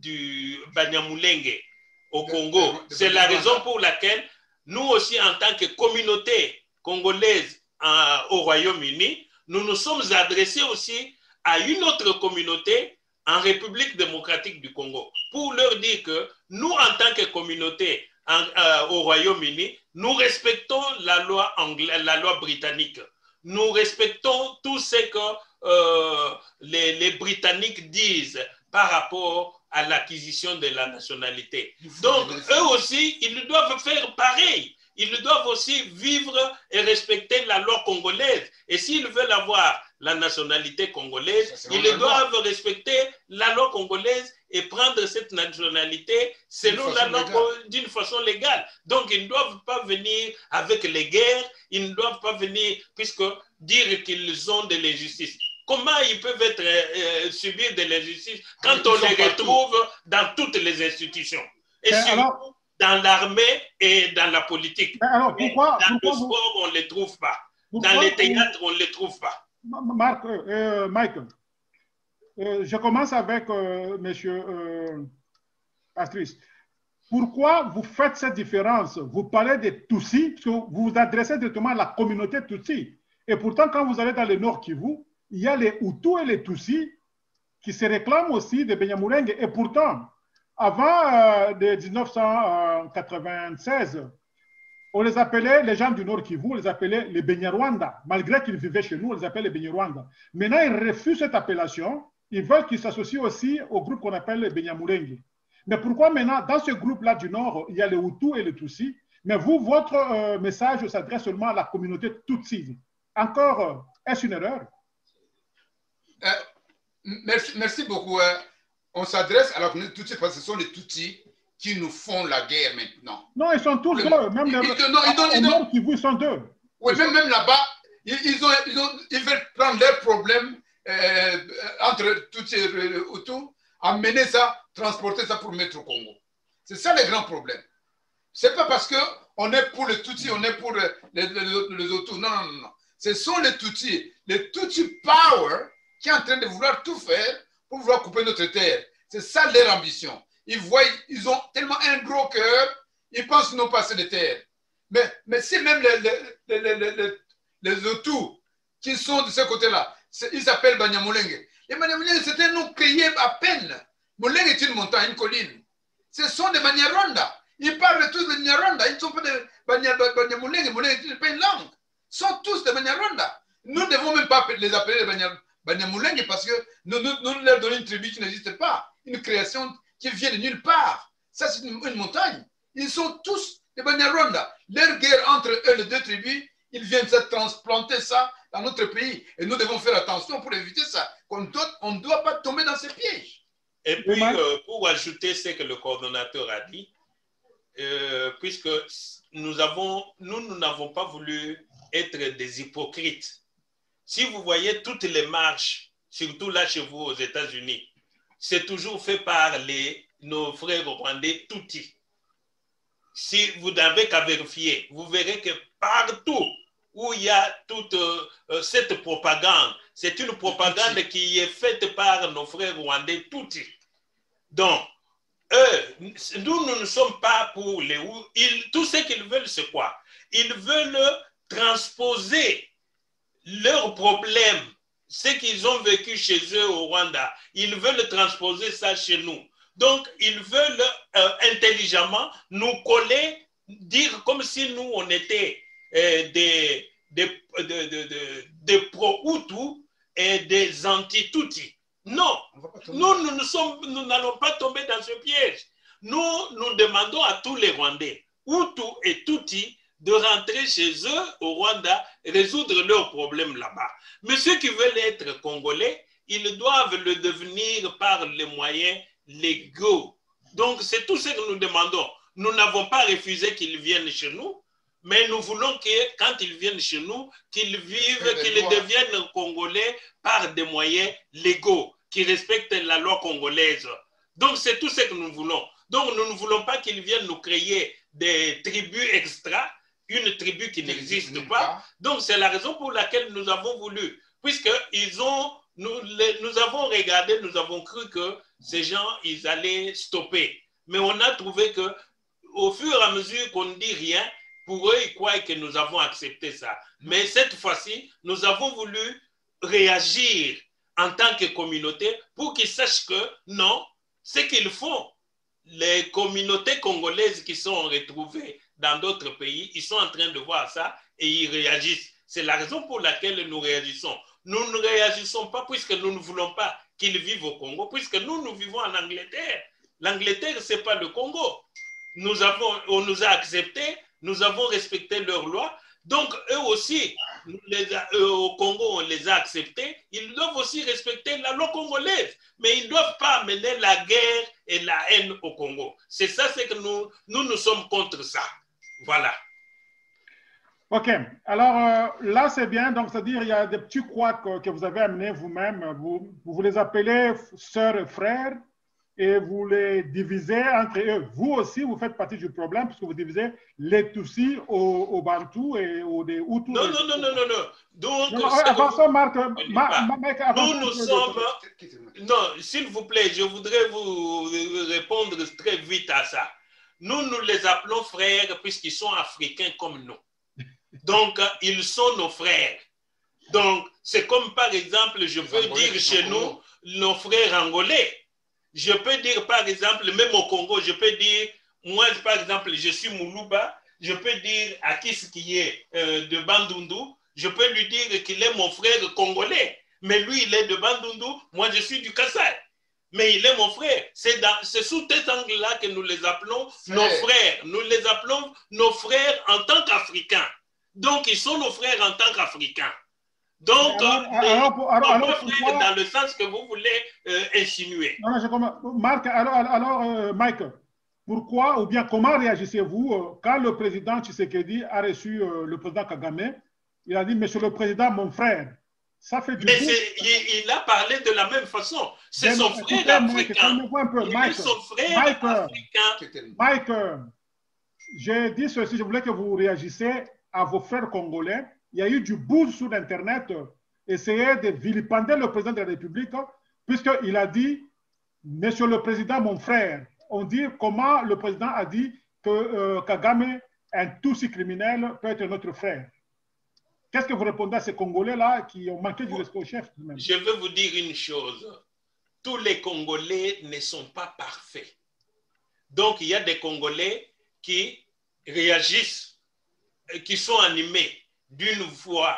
du Banyamulenge au Congo. C'est la raison pour laquelle nous aussi, en tant que communauté congolaise en, au Royaume-Uni, nous nous sommes adressés aussi à une autre communauté en République démocratique du Congo pour leur dire que nous, en tant que communauté en, euh, au Royaume-Uni, nous respectons la loi, anglaise, la loi britannique. Nous respectons tout ce que euh, les, les Britanniques disent par rapport à l'acquisition de la nationalité. Donc, eux aussi, ils doivent faire pareil. Ils doivent aussi vivre et respecter la loi congolaise. Et s'ils veulent avoir la nationalité congolaise, ils doivent respecter la loi congolaise et prendre cette nationalité selon la loi d'une façon légale. Donc, ils ne doivent pas venir avec les guerres, ils ne doivent pas venir, puisque dire qu'ils ont de l'injustice. Comment ils peuvent être, euh, subir de l'injustice quand on les retrouve dans toutes les institutions? Et surtout alors, dans l'armée et dans la politique. Alors, pourquoi, dans pourquoi le sport, vous, on ne les trouve pas. Dans les théâtres, on ne les trouve pas. Marc, euh, Michael, euh, je commence avec euh, monsieur euh, Patrice. Pourquoi vous faites cette différence? Vous parlez des Tutsis, parce que vous vous adressez directement à la communauté Tutsi. Et pourtant, quand vous allez dans le Nord Kivu, il y a les Hutus et les Tutsis qui se réclament aussi de Banyamulenge. Et pourtant, avant euh, de mille neuf cent quatre-vingt-seize, on les appelait, les gens du Nord Kivu, on les appelait les Banyarwanda. Malgré qu'ils vivaient chez nous, on les appelait les Banyarwanda. Maintenant, ils refusent cette appellation. Ils veulent qu'ils s'associent aussi au groupe qu'on appelle les Banyamulenge. Mais pourquoi maintenant, dans ce groupe-là du Nord, il y a les Hutus et les Tutsis, mais vous, votre euh, message s'adresse seulement à la communauté Tutsi. Encore, euh, est-ce une erreur? Merci, merci beaucoup. On s'adresse à la communauté Tutsi parce que ce sont les Tutsis qui nous font la guerre maintenant. Non, ils sont tous Le, deux. Même ils, les, ils, non, ils, donnent, ils, donnent, qui vous, ils sont deux. Oui, même, même là-bas, ils, ils, ont, ils, ont, ils veulent prendre leurs problèmes euh, entre Tutsi et Hutu, amener ça, transporter ça pour mettre au Congo. C'est ça le grand problème. Ce n'est pas parce qu'on est pour les Tutsis, on est pour les, les, les, les Hutus. Non, non, non. Ce sont les Tutsis, les Tutsi Power qui est en train de vouloir tout faire pour vouloir couper notre terre. C'est ça leur ambition. Ils voient, ils ont tellement un gros cœur, ils pensent qu'ils n'ont pas assez de terre. Mais, mais si même les, les, les, les, les, les Hutus qui sont de ce côté-là, ils s'appellent Banyamulenge. Les Banyamulenge, c'est un nom créé à peine. Mulenge est une montagne, une colline. Ce sont des Banyarwanda. Ils parlent tous de Banyarwanda. Ils ne sont pas des Banyamulenge. Mulenge n'est pas une langue. Ils sont tous des Banyarwanda. Nous ne devons même pas les appeler les Banyarwanda. Banyamulenge parce que nous, nous, nous leur donnons une tribu qui n'existe pas, une création qui vient de nulle part. Ça, c'est une, une montagne. Ils sont tous des Banyarwanda. Leur guerre entre eux, les deux tribus, ils viennent se transplanter ça dans notre pays. Et nous devons faire attention pour éviter ça. On ne doit pas tomber dans ces pièges. Et puis, euh, pour ajouter ce que le coordonnateur a dit, euh, puisque nous avons, nous, nous n'avons pas voulu être des hypocrites. Si vous voyez toutes les marches, surtout là chez vous aux États-Unis, c'est toujours fait par les, nos frères rwandais Tutsi. Si vous n'avez qu'à vérifier, vous verrez que partout où il y a toute euh, cette propagande, c'est une propagande qui est faite par nos frères rwandais Tutsi. Donc, eux, nous, nous ne sommes pas pour les... Ils, tout ce qu'ils veulent, c'est quoi? Ils veulent transposer leurs problèmes, ce qu'ils ont vécu chez eux au Rwanda, ils veulent transposer ça chez nous. Donc, ils veulent euh, intelligemment nous coller, dire comme si nous, on était euh, des, des, des, des, des, des pro-Hutu et des anti-Tutsi. Non, nous, nous, nous, sommes, nous n'allons pas tomber dans ce piège. Nous, nous demandons à tous les Rwandais, Hutu et Tutsi, de rentrer chez eux au Rwanda, résoudre leurs problèmes là-bas. Mais ceux qui veulent être Congolais, ils doivent le devenir par les moyens légaux. Donc, c'est tout ce que nous demandons. Nous n'avons pas refusé qu'ils viennent chez nous, mais nous voulons que quand ils viennent chez nous, qu'ils vivent, qu'ils deviennent Congolais par des moyens légaux, qui respectent la loi congolaise. Donc, c'est tout ce que nous voulons. Donc, nous ne voulons pas qu'ils viennent nous créer des tribus extra, une tribu qui n'existe pas. Donc, c'est la raison pour laquelle nous avons voulu, puisqu'ils ont, nous, les, nous avons regardé, nous avons cru que ces gens, ils allaient stopper. Mais on a trouvé que, au fur et à mesure qu'on ne dit rien, pour eux, ils croient que nous avons accepté ça. Mais cette fois-ci, nous avons voulu réagir en tant que communauté pour qu'ils sachent que non, ce qu'ils font, les communautés congolaises qui sont retrouvées dans d'autres pays, ils sont en train de voir ça et ils réagissent. C'est la raison pour laquelle nous réagissons. Nous ne réagissons pas puisque nous ne voulons pas qu'ils vivent au Congo, puisque nous, nous vivons en Angleterre. L'Angleterre, ce n'est pas le Congo. Nous avons, on nous a acceptés, nous avons respecté leurs lois. Donc, eux aussi, nous les a, eux, au Congo, on les a acceptés. Ils doivent aussi respecter la loi congolaise. Mais ils ne doivent pas amener la guerre et la haine au Congo. C'est ça, c'est que nous, nous, nous sommes contre ça. Voilà. OK. Alors, euh, là, c'est bien. Donc, c'est-à-dire, il y a des petits croix que, que vous avez amenés vous-même. Vous, vous les appelez sœurs et frères et vous les divisez entre eux. Vous aussi, vous faites partie du problème parce que vous divisez les Tutsis aux, aux Bantous et aux des Hutus. Non, non, non, non, non, non. Donc, non, avant ça, Marc, ma, ma, mec, avant nous, ça, nous sommes... Non, s'il vous plaît, je voudrais vous répondre très vite à ça. Nous, nous les appelons frères puisqu'ils sont africains comme nous. Donc, ils sont nos frères. Donc, c'est comme par exemple, je peux dire chez nous, nos frères angolais. Je peux dire par exemple, même au Congo, je peux dire, moi par exemple, je suis Moulouba, je peux dire à qui ce qui est euh, de Bandundu, je peux lui dire qu'il est mon frère congolais. Mais lui, il est de Bandundu, moi je suis du Kassai. Mais il est mon frère. C'est sous cet angle-là que nous les appelons nos frères. Nous les appelons nos frères en tant qu'Africains. Donc, ils sont nos frères en tant qu'Africains. Donc, alors, les, alors, alors, alors, alors pourquoi, dans le sens que vous voulez euh, insinuer. Non, non, je comprends. Marc, alors, alors euh, Mike, pourquoi ou bien comment réagissez-vous euh, quand le président Tshisekedi a reçu euh, le président Kagame? Il a dit, monsieur le président, mon frère. Ça fait du Mais goût. Il, il a parlé de la même façon. C'est son frère écoutez, africain. Mike, un peu. Il Mike, est son frère Mike, africain. Mike, j'ai dit ceci, je voulais que vous réagissiez à vos frères congolais. Il y a eu du buzz sur Internet, essayer de vilipender le président de la République, puisqu'il a dit, monsieur le président, mon frère. On dit comment le président a dit que euh, Kagame, un Tutsi criminel, peut être notre frère. Qu'est-ce que vous répondez à ces Congolais-là qui ont manqué du respect au chef? Je veux vous dire une chose. Tous les Congolais ne sont pas parfaits. Donc, il y a des Congolais qui réagissent, qui sont animés d'une voix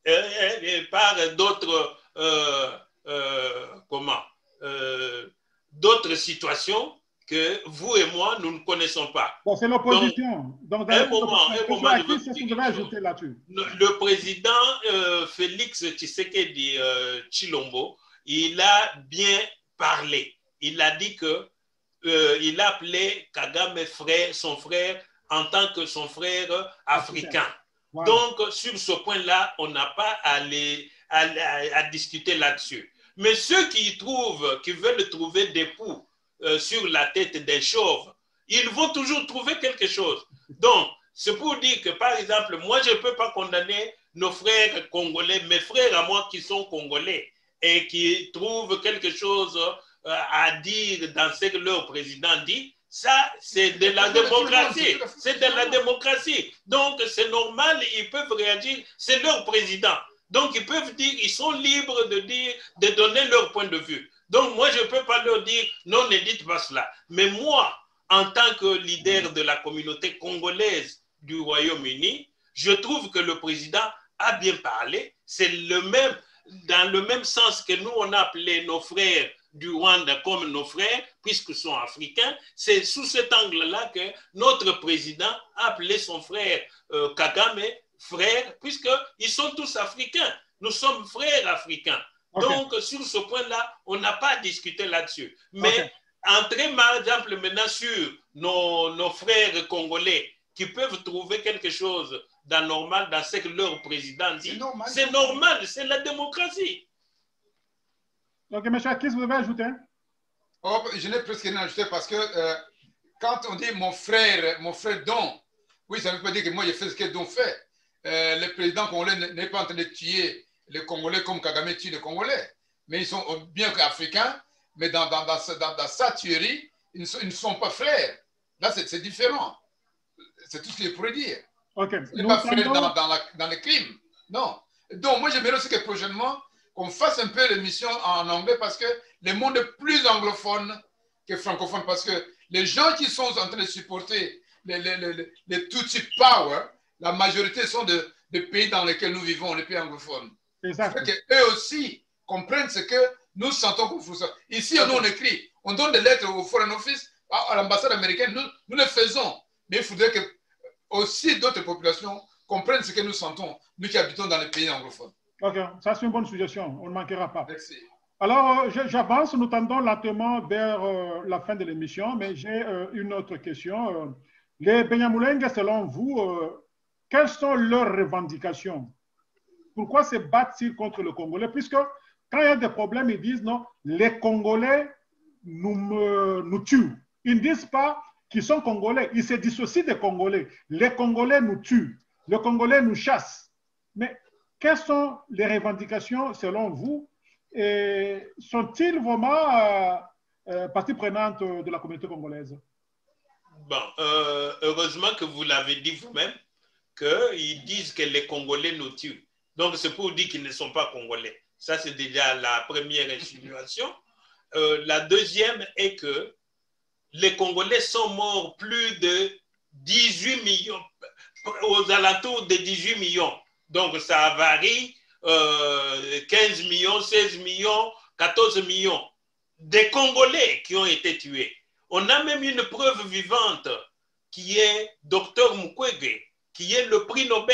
euh, par d'autres euh, euh, comment euh, d'autres situations que vous et moi, nous ne connaissons pas. Bon, c'est l'opposition. Donc, Donc, un moment, un moment, je veux vous devez ajouter là-dessus. Le, le président euh, Félix Tshisekedi euh, Tshilombo, il a bien parlé. Il a dit que euh, il a appelé Kagame frère, son frère, en tant que son frère africain. Wow. Donc, sur ce point-là, on n'a pas à, les, à, à, à discuter là-dessus. Mais ceux qui trouvent, qui veulent trouver des poux euh, sur la tête des chauves, ils vont toujours trouver quelque chose. Donc, c'est pour dire que, par exemple, moi, je ne peux pas condamner nos frères congolais, mes frères à moi qui sont congolais et qui trouvent quelque chose euh, à dire dans ce que leur président dit. Ça, c'est de la démocratie. C'est de la démocratie. Donc, c'est normal, ils peuvent réagir. C'est leur président. Donc, ils peuvent dire, ils sont libres de dire, de donner leur point de vue. Donc, moi, je ne peux pas leur dire, non, ne dites pas cela. Mais moi, en tant que leader de la communauté congolaise du Royaume-Uni, je trouve que le président a bien parlé. C'est le même, dans le même sens que nous, on a appelé nos frères du Rwanda comme nos frères, puisqu'ils sont africains. C'est sous cet angle-là que notre président a appelé son frère euh, Kagame frère, puisqu'ils sont tous africains. Nous sommes frères africains. Okay. Donc, sur ce point-là, on n'a pas discuté là-dessus. Mais okay. Entrer, par exemple, maintenant sur nos, nos frères congolais qui peuvent trouver quelque chose d'anormal dans ce que leur président dit, c'est normal, c'est la démocratie. Ok, M. Akis, vous avez ajouté? Oh, je n'ai presque rien ajouté parce que euh, quand on dit mon frère, mon frère Don, oui, ça ne veut pas dire que moi j'ai fait ce que Don fait. Euh, le président congolais n'est pas en train de tuer les Congolais comme Kagame tue les Congolais. Mais ils sont bien qu'africains, mais dans, dans, dans, dans, dans sa tuerie, ils ne, sont, ils ne sont pas frères. Là, c'est différent. C'est tout ce qu'il pourrait dire. Okay. Il n'est pas frère dans, dans, la, dans les crimes. Non. Donc, moi, j'aimerais aussi que prochainement, qu'on fasse un peu l'émission en anglais parce que le monde est plus anglophone que francophone. Parce que les gens qui sont en train de supporter les, les, les, les Tutsi Power, la majorité sont de, de pays dans lesquels nous vivons, les pays anglophones. Exact. Eux aussi comprennent ce que nous sentons comme ça. Ici, nous, on écrit, on donne des lettres au Foreign Office, à, à l'ambassade américaine, nous, nous le faisons. Mais il faudrait que aussi d'autres populations comprennent ce que nous sentons, nous qui habitons dans les pays anglophones. Ok, ça c'est une bonne suggestion, on ne manquera pas. Merci. Alors, j'avance, nous tendons lentement vers euh, la fin de l'émission, mais j'ai euh, une autre question. Euh, les Banyamulenge, selon vous, euh, quelles sont leurs revendications? Pourquoi se battent-ils contre le Congolais? Puisque quand il y a des problèmes, ils disent non, les Congolais nous, me, nous tuent. Ils ne disent pas qu'ils sont Congolais, ils se dissocient des Congolais. Les Congolais nous tuent, les Congolais nous chassent. Mais quelles sont les revendications selon vous? Et sont-ils vraiment euh, euh, partie prenante de la communauté congolaise? Bon, euh, heureusement que vous l'avez dit vous-même, qu'ils disent que les Congolais nous tuent. Donc, c'est pour dire qu'ils ne sont pas Congolais. Ça, c'est déjà la première insinuation. Euh, la deuxième est que les Congolais sont morts plus de dix-huit millions, aux alentours de dix-huit millions. Donc, ça varie, euh, quinze millions, seize millions, quatorze millions. Des Congolais qui ont été tués. On a même une preuve vivante qui est docteur Mukwege, qui est le prix Nobel,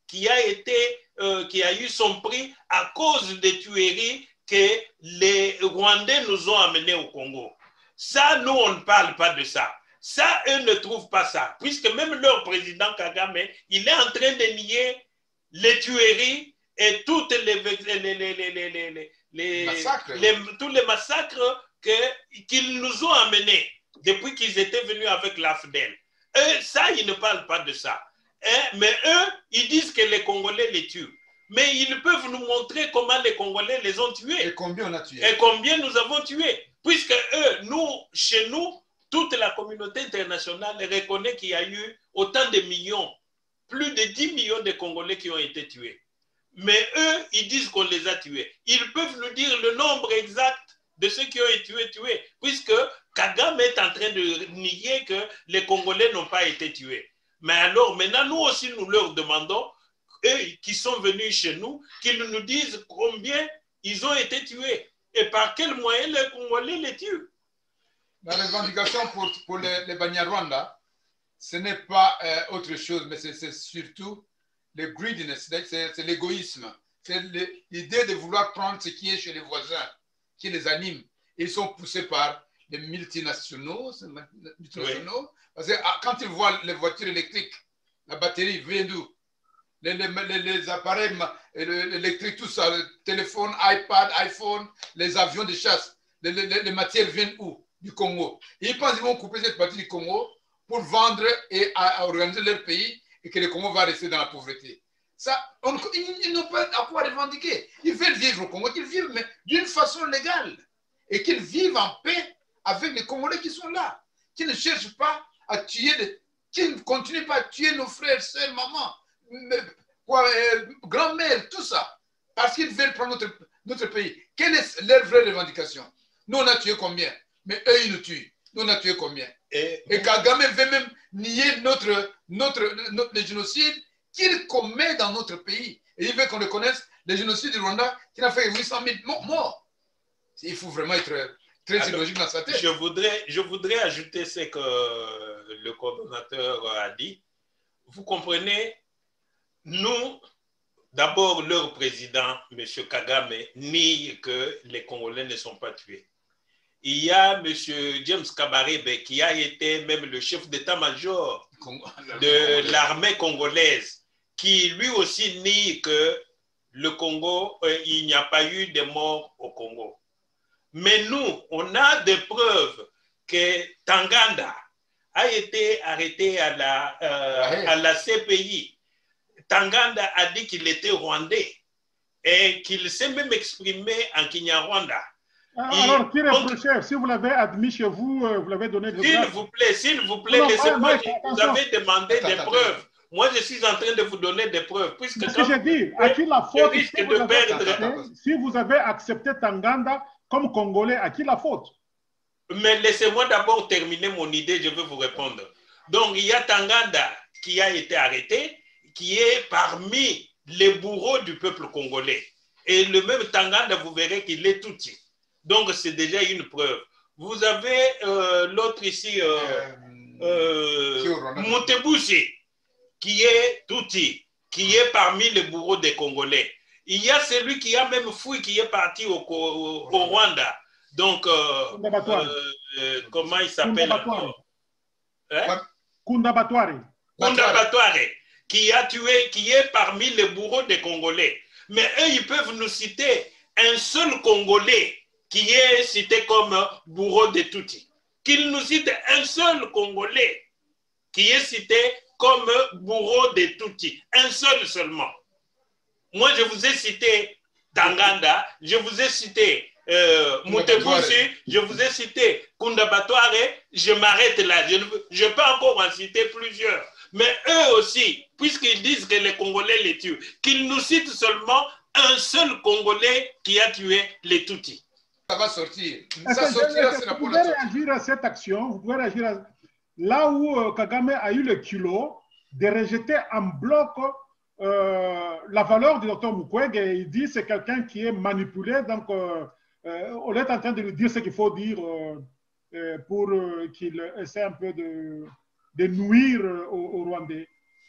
qui a été, euh, qui a eu son prix à cause des tueries que les Rwandais nous ont amenés au Congo. Ça, nous, on ne parle pas de ça. Ça, eux ne trouvent pas ça, puisque même leur président Kagame, il est en train de nier les tueries et toutes les, les, les, les, les, les, les, massacres. les tous les massacres que, qu'ils nous ont amenés depuis qu'ils étaient venus avec l'A F D E L. Eux, ça, ils ne parlent pas de ça. Hein? Mais eux, ils disent que les Congolais les tuent. Mais ils peuvent nous montrer comment les Congolais les ont tués. Et combien on a tué. Et combien nous avons tués. Puisque eux, nous, chez nous, toute la communauté internationale reconnaît qu'il y a eu autant de millions, plus de dix millions de Congolais qui ont été tués. Mais eux, ils disent qu'on les a tués. Ils peuvent nous dire le nombre exact de ceux qui ont été tués, tués, puisque Kagame est en train de nier que les Congolais n'ont pas été tués. Mais alors, maintenant, nous aussi, nous leur demandons, eux qui sont venus chez nous, qu'ils nous disent combien ils ont été tués et par quels moyens les Congolais les tuent. La revendication pour, pour les, les Banyarwanda, ce n'est pas euh, autre chose, mais c'est surtout le greediness, c'est l'égoïsme. C'est l'idée de vouloir prendre ce qui est chez les voisins, qui les anime. Ils sont poussés par les multinationaux, multinationaux oui. Parce que quand ils voient les voitures électriques, la batterie vient d'où? Les, les, les, les appareils électriques, tout ça, le téléphone, iPad, iPhone, les avions de chasse, les, les, les matières viennent où? Du Congo. Et ils pensent qu'ils vont couper cette partie du Congo pour vendre et à, à organiser leur pays et que le Congo va rester dans la pauvreté. Ça, on, ils, ils n'ont pas à quoi revendiquer. Ils veulent vivre au Congo, qu'ils vivent, mais d'une façon légale. Et qu'ils vivent en paix avec les Congolais qui sont là. Qui ne cherchent pas à tuer, de, qui ne continuent pas à tuer nos frères, sœurs, mamans, euh, grand-mère, tout ça. Parce qu'ils veulent prendre notre, notre pays. Quelle est leur vraie revendication? Nous, on a tué combien? Mais eux, ils nous tuent. Nous, on a tué combien? Et, et Kagame veut même nier notre, notre, notre, le génocide qu'il commet dans notre pays. Et il veut qu'on reconnaisse le génocide du Rwanda qui a fait huit cent mille morts. Il faut vraiment être très Alors, logique dans sa tête. Je voudrais, je voudrais ajouter ce que le coordonnateur a dit. Vous comprenez, nous, d'abord, leur président, M. Kagame, nie que les Congolais ne sont pas tués. Il y a M. James Kabarebe qui a été même le chef d'état-major de l'armée congolaise, qui lui aussi nie que le Congo, euh, il n'y a pas eu de morts au Congo. Mais nous, on a des preuves que Tanganda a été arrêté à la, euh, à la C P I. Tanganda a dit qu'il était rwandais et qu'il s'est même exprimé en Kinyarwanda. Alors, qui reprochait, si vous l'avez admis chez vous, vous l'avez donné de S'il vous plaît, s'il vous plaît, laissez-moi, vous avez demandé des preuves. Moi, je suis en train de vous donner des preuves. Puisque ce que j'ai dit, à qui la faute? Si vous, de perdre... si vous avez accepté Tanganda comme Congolais, à qui la faute? Mais laissez-moi d'abord terminer mon idée, je vais vous répondre. Donc, il y a Tanganda qui a été arrêté, qui est parmi les bourreaux du peuple congolais. Et le même Tanganda, vous verrez qu'il est Tutsi. Donc, c'est déjà une preuve. Vous avez euh, l'autre ici, euh, euh, Moutebouchi, qui est Tutsi, qui est parmi les bourreaux des Congolais. Il y a celui qui a même fui, qui est parti au, au, au Rwanda. Donc, euh, euh, euh, comment il s'appelle? Kundabatware. Kundabatware, qui a tué, qui est parmi les bourreaux des Congolais. Mais eux, ils peuvent nous citer un seul Congolais qui est cité comme bourreau de Tutsi. Qu'il nous cite un seul Congolais qui est cité comme bourreau de Tutsi. Un seul seulement. Moi, je vous ai cité Tanganda, je vous ai cité euh, Moutebouchi, je vous ai cité Kundabatware, je m'arrête là. Je, je peux encore en citer plusieurs. Mais eux aussi, puisqu'ils disent que les Congolais les tuent, qu'ils nous citent seulement un seul Congolais qui a tué les Tutsis. Ça va sortir. Ça sortira, c'est la Vous pouvez réagir à cette action, vous pouvez réagir à... là où euh, Kagame a eu le culot de rejeter en bloc euh, la valeur du docteur Mukwege. Il dit que c'est quelqu'un qui est manipulé, donc euh, euh, on est en train de lui dire ce qu'il faut dire euh, euh, pour euh, qu'il essaie un peu de, de nuire aux, aux Rwandais.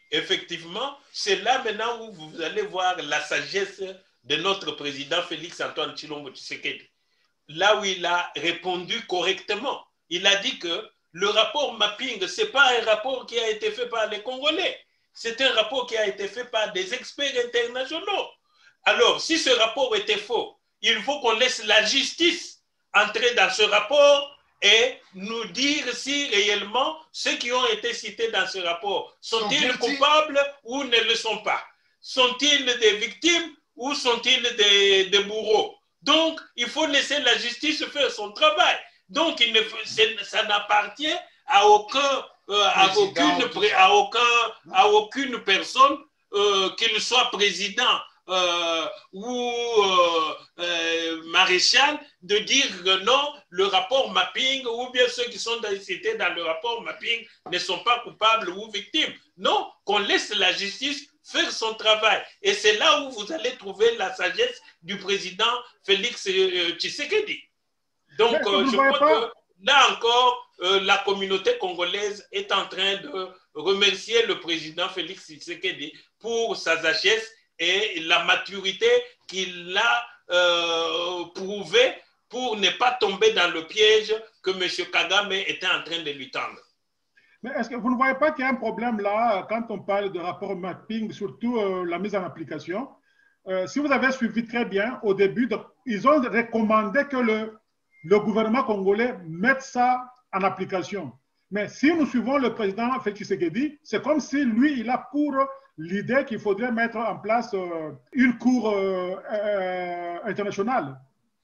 effectivement, c'est là maintenant où vous allez voir la sagesse de notre président Félix Antoine Tshilombo Tshisekedi. Là où il a répondu correctement. Il a dit que le rapport mapping, ce n'est pas un rapport qui a été fait par les Congolais. C'est un rapport qui a été fait par des experts internationaux. Alors, si ce rapport était faux, il faut qu'on laisse la justice entrer dans ce rapport et nous dire si réellement ceux qui ont été cités dans ce rapport sont-ils coupables ou ne le sont pas. Sont-ils des victimes ou sont-ils des, des bourreaux? Donc, il faut laisser la justice faire son travail. Donc, il ne, ça n'appartient à, aucun, euh, à, aucune, à, aucun, à aucune personne, euh, qu'il soit président euh, ou euh, euh, maréchal, de dire que non, le rapport mapping ou bien ceux qui sont cités dans le rapport mapping ne sont pas coupables ou victimes. Non, qu'on laisse la justice faire son travail. Et c'est là où vous allez trouver la sagesse du président Félix Tshisekedi. Donc, euh, je crois pas... que là encore, euh, la communauté congolaise est en train de remercier le président Félix Tshisekedi pour sa sagesse et la maturité qu'il a euh, prouvée pour ne pas tomber dans le piège que M. Kagame était en train de lui tendre. Mais est-ce que vous ne voyez pas qu'il y a un problème là quand on parle de rapport mapping, surtout euh, la mise en application? euh, Si vous avez suivi très bien, au début, de, ils ont recommandé que le, le gouvernement congolais mette ça en application. Mais si nous suivons le président Félix Tshisekedi, c'est comme si lui, il a pour l'idée qu'il faudrait mettre en place euh, une cour euh, euh, internationale.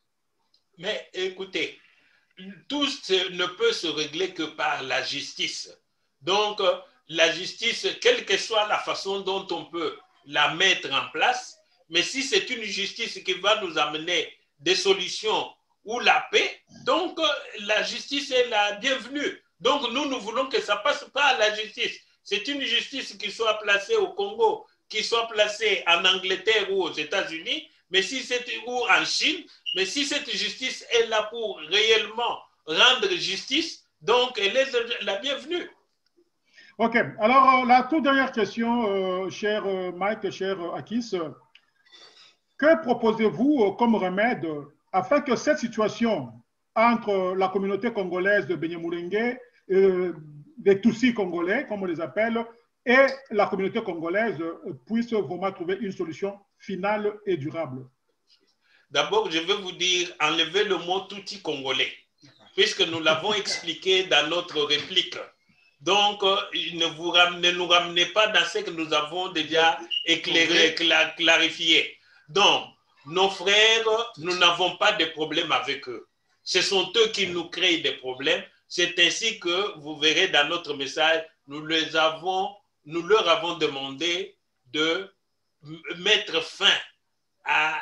Mais écoutez, tout ne peut se régler que par la justice. Donc, la justice, quelle que soit la façon dont on peut la mettre en place, mais si c'est une justice qui va nous amener des solutions ou la paix, donc la justice est la bienvenue. Donc, nous, nous voulons que ça passe par la justice. C'est une justice qui soit placée au Congo, qui soit placée en Angleterre ou aux États-Unis, mais si c'est ou en Chine, mais si cette justice est là pour réellement rendre justice, donc elle est la bienvenue. Ok, alors la toute dernière question, euh, cher Mike, cher Akis, que proposez-vous euh, comme remède afin que cette situation entre la communauté congolaise de Banyamulenge, euh, des Tutsis congolais, comme on les appelle, et la communauté congolaise euh, puisse vraiment trouver une solution finale et durable? D'abord, je veux vous dire, enlevez le mot Tutsi congolais, puisque nous l'avons expliqué dans notre réplique. Donc, ne, vous ramenez, ne nous ramenez pas dans ce que nous avons déjà éclairé, clarifié. Donc, nos frères, nous n'avons pas de problème avec eux. Ce sont eux qui nous créent des problèmes. C'est ainsi que vous verrez dans notre message, nous, les avons, nous leur avons demandé de mettre fin à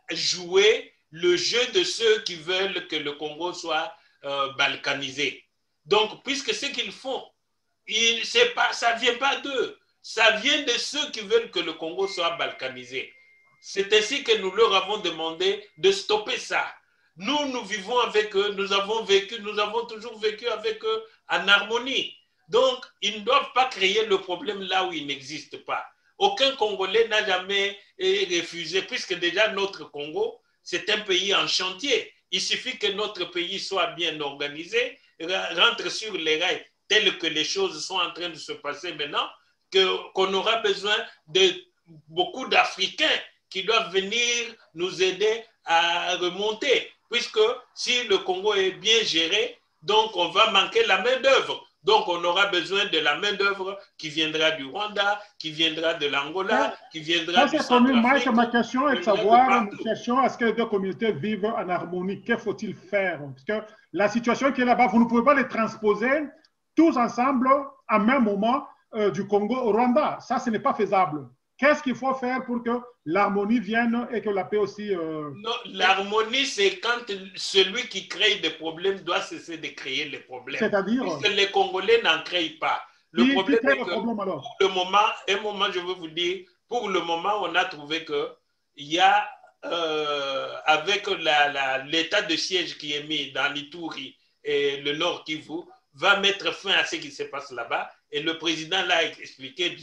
jouer le jeu de ceux qui veulent que le Congo soit euh, balkanisé. Donc, puisque ce qu'ils font, il, pas, ça ne vient pas d'eux, ça vient de ceux qui veulent que le Congo soit balkanisé. C'est ainsi que nous leur avons demandé de stopper ça. Nous, nous vivons avec eux, nous avons vécu, nous avons toujours vécu avec eux en harmonie. Donc, ils ne doivent pas créer le problème là où il n'existe pas. Aucun Congolais n'a jamais refusé, puisque déjà notre Congo, c'est un pays en chantier. Il suffit que notre pays soit bien organisé, rentre sur les rails telles que les choses sont en train de se passer maintenant, que, qu'on aura besoin de beaucoup d'Africains qui doivent venir nous aider à remonter. Puisque si le Congo est bien géré, donc on va manquer la main-d'œuvre. Donc, on aura besoin de la main-d'œuvre qui viendra du Rwanda, qui viendra de l'Angola, qui viendra du Centrafrique. Ma question est de savoir, nous cherchons à ce que les deux communautés vivent en harmonie. Que faut-il faire? Parce que la situation qui est là-bas, vous ne pouvez pas les transposer tous ensemble en même moment euh, du Congo au Rwanda. Ça, ce n'est pas faisable. Qu'est-ce qu'il faut faire pour que l'harmonie vienne et que la paix aussi... Euh... Non, l'harmonie, c'est quand celui qui crée des problèmes doit cesser de créer les problèmes. C'est-à-dire... Puisque les Congolais n'en créent pas. Le qui, problème qui est que, le problème, alors? pour le moment, un moment, je veux vous dire, pour le moment, on a trouvé qu'il y a, euh, avec l'état de siège qui est mis dans l'Ituri et le Nord Kivu, va mettre fin à ce qui se passe là-bas. Et le président l'a expliqué bien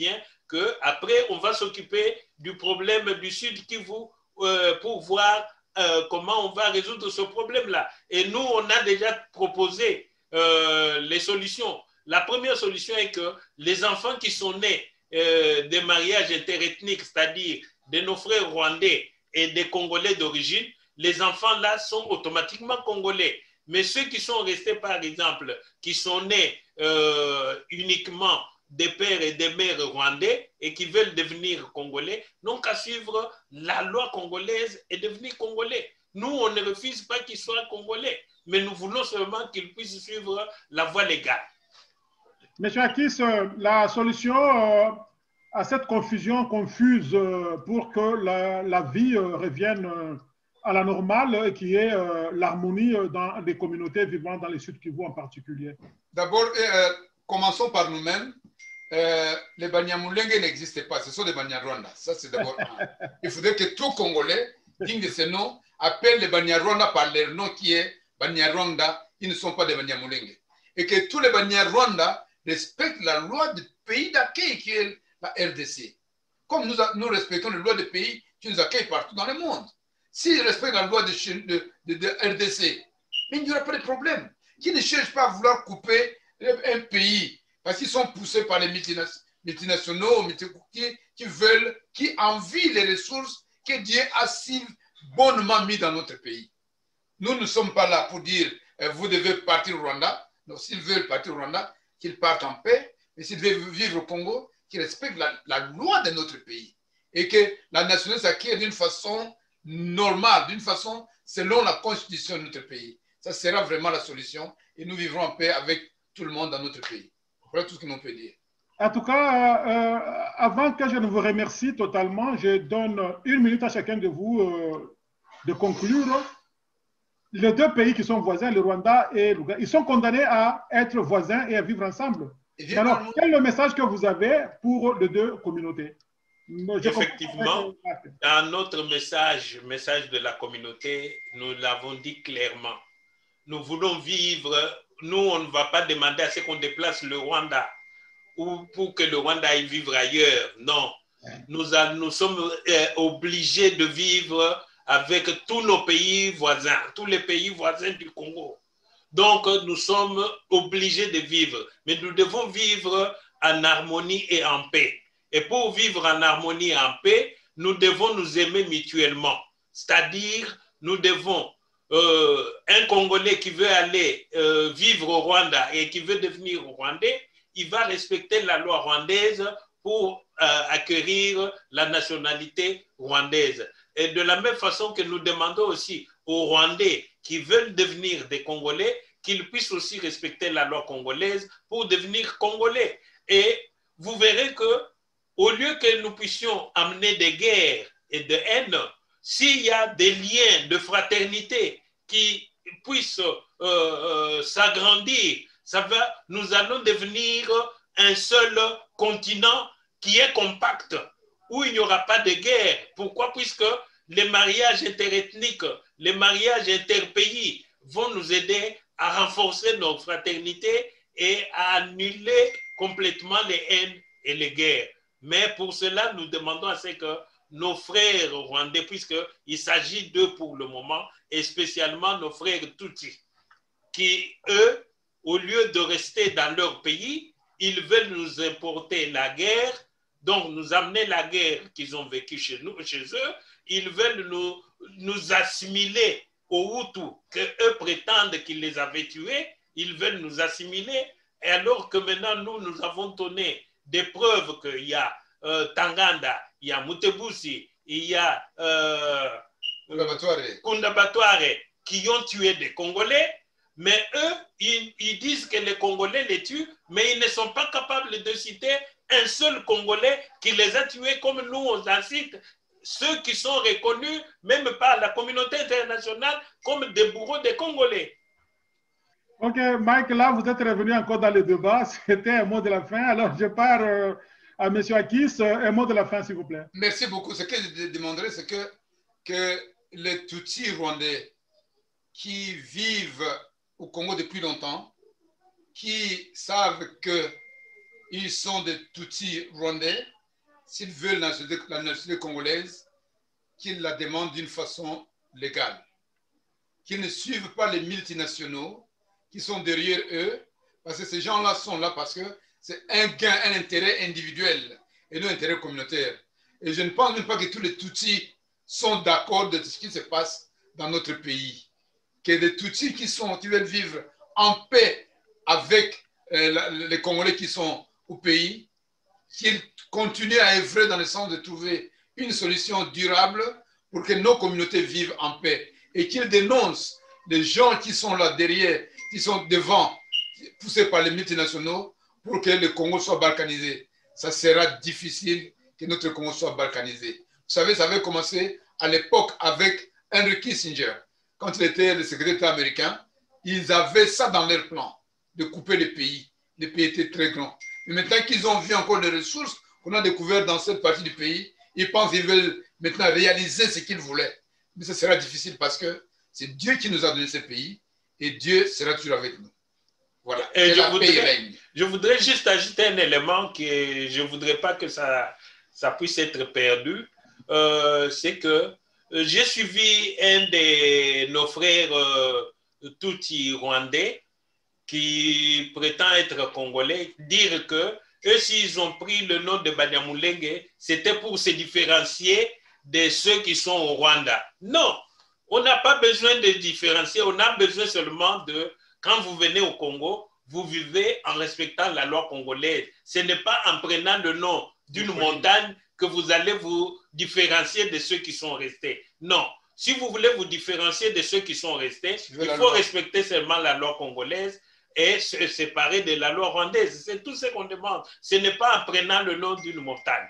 qu'après, on va s'occuper du problème du Sud Kivu euh, pour voir euh, comment on va résoudre ce problème-là. Et nous, on a déjà proposé euh, les solutions. La première solution est que les enfants qui sont nés euh, des mariages interethniques, c'est-à-dire de nos frères rwandais et des Congolais d'origine, les enfants là sont automatiquement congolais. Mais ceux qui sont restés, par exemple, qui sont nés euh, uniquement des pères et des mères rwandais et qui veulent devenir congolais, n'ont qu'à suivre la loi congolaise et devenir congolais. Nous, on ne refuse pas qu'ils soient congolais, mais nous voulons seulement qu'ils puissent suivre la voie légale. Monsieur Akis, la solution euh, à cette confusion confuse euh, pour que la, la vie euh, revienne euh, à la normale, qui est euh, l'harmonie dans les communautés vivant dans les Sud Kivu en particulier? D'abord, euh, commençons par nous-mêmes. Euh, les Banyamulenge n'existent pas, ce sont des Banyarwanda. Ça, c'est d'abord un. Il faudrait que tout Congolais, digne de ce nom, appelle les Banyarwanda par leur nom qui est Banyarwanda. Ils ne sont pas des Banyamulenge. Et que tous les Banyarwanda respectent la loi du pays d'accueil qui est la R D C. Comme nous, nous respectons les lois des pays qui nous accueillent partout dans le monde. S'ils respectent la loi de, de, de, de R D C, mais il n'y aura pas de problème. Qui ne cherche pas à vouloir couper un pays parce qu'ils sont poussés par les multinationaux qui, qui veulent, qui envient les ressources que Dieu a si bonnement mis dans notre pays. Nous ne sommes pas là pour dire euh, vous devez partir au Rwanda. Non, s'ils veulent partir au Rwanda, qu'ils partent en paix. Mais s'ils veulent vivre au Congo, qu'ils respectent la, la loi de notre pays. Et que la nationalité s'acquiert d'une façon normale, d'une façon selon la constitution de notre pays. Ça sera vraiment la solution. Et nous vivrons en paix avec tout le monde dans notre pays. Voilà tout ce que l'on peut dire. En tout cas, euh, avant que je ne vous remercie totalement, je donne une minute à chacun de vous euh, de conclure. Les deux pays qui sont voisins, le Rwanda et l'Ouganda, ils sont condamnés à être voisins et à vivre ensemble. Alors, quel est le message que vous avez pour les deux communautés? Je Effectivement, dans notre message, message de la communauté, nous l'avons dit clairement. Nous voulons vivre, nous, on ne va pas demander à ce qu'on déplace le Rwanda ou pour que le Rwanda aille vivre ailleurs. Non, nous, a, nous sommes euh, obligés de vivre avec tous nos pays voisins, tous les pays voisins du Congo. Donc, nous sommes obligés de vivre, mais nous devons vivre en harmonie et en paix. Et pour vivre en harmonie et en paix, nous devons nous aimer mutuellement. C'est-à-dire, nous devons, euh, un Congolais qui veut aller euh, vivre au Rwanda et qui veut devenir Rwandais, il va respecter la loi rwandaise pour euh, acquérir la nationalité rwandaise. Et de la même façon que nous demandons aussi aux Rwandais qui veulent devenir des Congolais, qu'ils puissent aussi respecter la loi congolaise pour devenir Congolais. Et vous verrez que au lieu que nous puissions amener des guerres et de haine, s'il y a des liens de fraternité qui puissent euh, euh, s'agrandir, ça va, nous allons devenir un seul continent qui est compact, où il n'y aura pas de guerre. Pourquoi? Puisque les mariages interethniques, les mariages interpays vont nous aider à renforcer nos fraternités et à annuler complètement les haines et les guerres. Mais pour cela, nous demandons à ce que nos frères rwandais, puisqu'il s'agit d'eux pour le moment, et spécialement nos frères Tutsis, qui, eux, au lieu de rester dans leur pays, ils veulent nous importer la guerre, donc nous amener la guerre qu'ils ont vécue chez nous, chez eux. Ils veulent nous, nous assimiler aux Hutus, qu'eux prétendent qu'ils les avaient tués. Ils veulent nous assimiler, et alors que maintenant, nous, nous avons donné des preuves qu'il y a euh, Tanganda, il y a Mutebusi, il y a euh, Kundabatware qui ont tué des Congolais, mais eux, ils, ils disent que les Congolais les tuent, mais ils ne sont pas capables de citer un seul Congolais qui les a tués comme nous on en cite, ceux qui sont reconnus même par la communauté internationale comme des bourreaux des Congolais. Ok, Mike, là, vous êtes revenu encore dans le débat. C'était un mot de la fin. Alors, je pars euh, à M. Akis. Un mot de la fin, s'il vous plaît. Merci beaucoup. Ce que je demanderais, c'est que, que les Tutsis rwandais qui vivent au Congo depuis longtemps, qui savent qu'ils sont des Tutsis rwandais, s'ils veulent la nationalité, la nationalité congolaise, qu'ils la demandent d'une façon légale. Qu'ils ne suivent pas les multinationaux qui sont derrière eux, parce que ces gens-là sont là parce que c'est un gain, un intérêt individuel et non un intérêt communautaire. Et je ne pense même pas que tous les Tutsis sont d'accord de ce qui se passe dans notre pays. Que les Tutsis qui, sont, qui veulent vivre en paix avec euh, la, les Congolais qui sont au pays, qu'ils continuent à œuvrer dans le sens de trouver une solution durable pour que nos communautés vivent en paix. Et qu'ils dénoncent les gens qui sont là derrière, qui sont devant, poussés par les multinationaux, pour que le Congo soit balkanisé. Ça sera difficile que notre Congo soit balkanisé. Vous savez, ça avait commencé à l'époque avec Henry Kissinger. Quand il était le secrétaire d'État américain, ils avaient ça dans leur plan, de couper les pays. Les pays étaient très grands. Mais maintenant qu'ils ont vu encore les ressources qu'on a découvertes dans cette partie du pays, ils pensent qu'ils veulent maintenant réaliser ce qu'ils voulaient. Mais ce sera difficile parce que c'est Dieu qui nous a donné ce pays et Dieu sera toujours avec nous. Voilà. Et je voudrais, je voudrais juste ajouter un élément que je ne voudrais pas que ça, ça puisse être perdu. Euh, c'est que j'ai suivi un de nos frères euh, Tutsi rwandais qui prétend être congolais dire que eux, s'ils ont pris le nom de Banyamulenge, c'était pour se différencier de ceux qui sont au Rwanda. Non, on n'a pas besoin de différencier, on a besoin seulement de, quand vous venez au Congo, vous vivez en respectant la loi congolaise. Ce n'est pas en prenant le nom d'une montagne que vous allez vous différencier de ceux qui sont restés. Non, si vous voulez vous différencier de ceux qui sont restés, il faut respecter seulement la loi congolaise et se séparer de la loi rwandaise. C'est tout ce qu'on demande. Ce n'est pas en prenant le nom d'une montagne.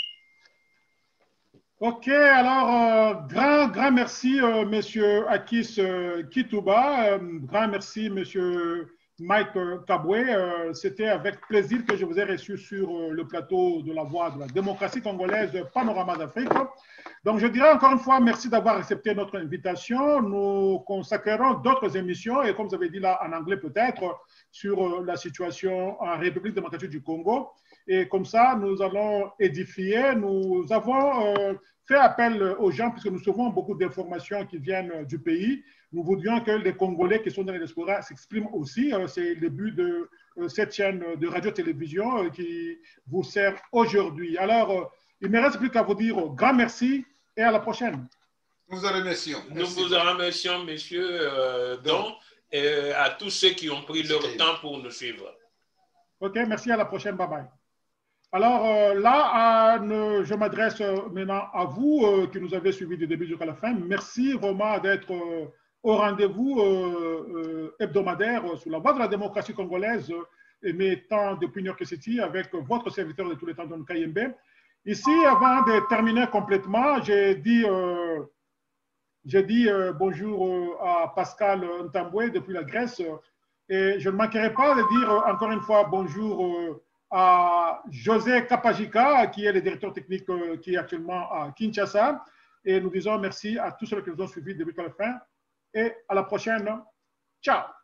Ok, alors, euh, grand, grand merci, euh, monsieur Akis euh, Kitouba. Euh, grand merci, monsieur Mike euh, Kabwe. Euh, C'était avec plaisir que je vous ai reçu sur euh, le plateau de la Voix de la démocratie congolaise Panorama d'Afrique. Donc, je dirais encore une fois merci d'avoir accepté notre invitation. Nous consacrerons d'autres émissions, et comme vous avez dit là en anglais peut-être, sur euh, la situation en République démocratique du Congo. Et comme ça, nous allons édifier. Nous avons euh, fait appel aux gens, puisque nous recevons beaucoup d'informations qui viennent du pays. Nous voudrions que les Congolais qui sont dans la diaspora s'expriment aussi. C'est le but de cette chaîne de radio-télévision qui vous sert aujourd'hui. Alors, il ne me reste plus qu'à vous dire grand merci et à la prochaine. Nous vous remercions. Nous vous remercions, monsieur euh, Don, et à tous ceux qui ont pris leur temps pour nous suivre. OK, merci, à la prochaine. Bye bye. Alors euh, là, euh, je m'adresse maintenant à vous euh, qui nous avez suivis du début jusqu'à la fin. Merci vraiment d'être euh, au rendez-vous euh, euh, hebdomadaire sur la Voix de la démocratie congolaise euh, et mes temps depuis New York City avec votre serviteur de tous les temps, Don Kayembe. Ici, avant de terminer complètement, j'ai dit, euh, j'ai dit euh, bonjour euh, à Pascal Ntambwe depuis la Grèce et je ne manquerai pas de dire euh, encore une fois bonjour euh, à José Kapajika, qui est le directeur technique euh, qui est actuellement à Kinshasa. Et nous disons merci à tous ceux qui nous ont suivis depuis la fin. Et à la prochaine. Ciao.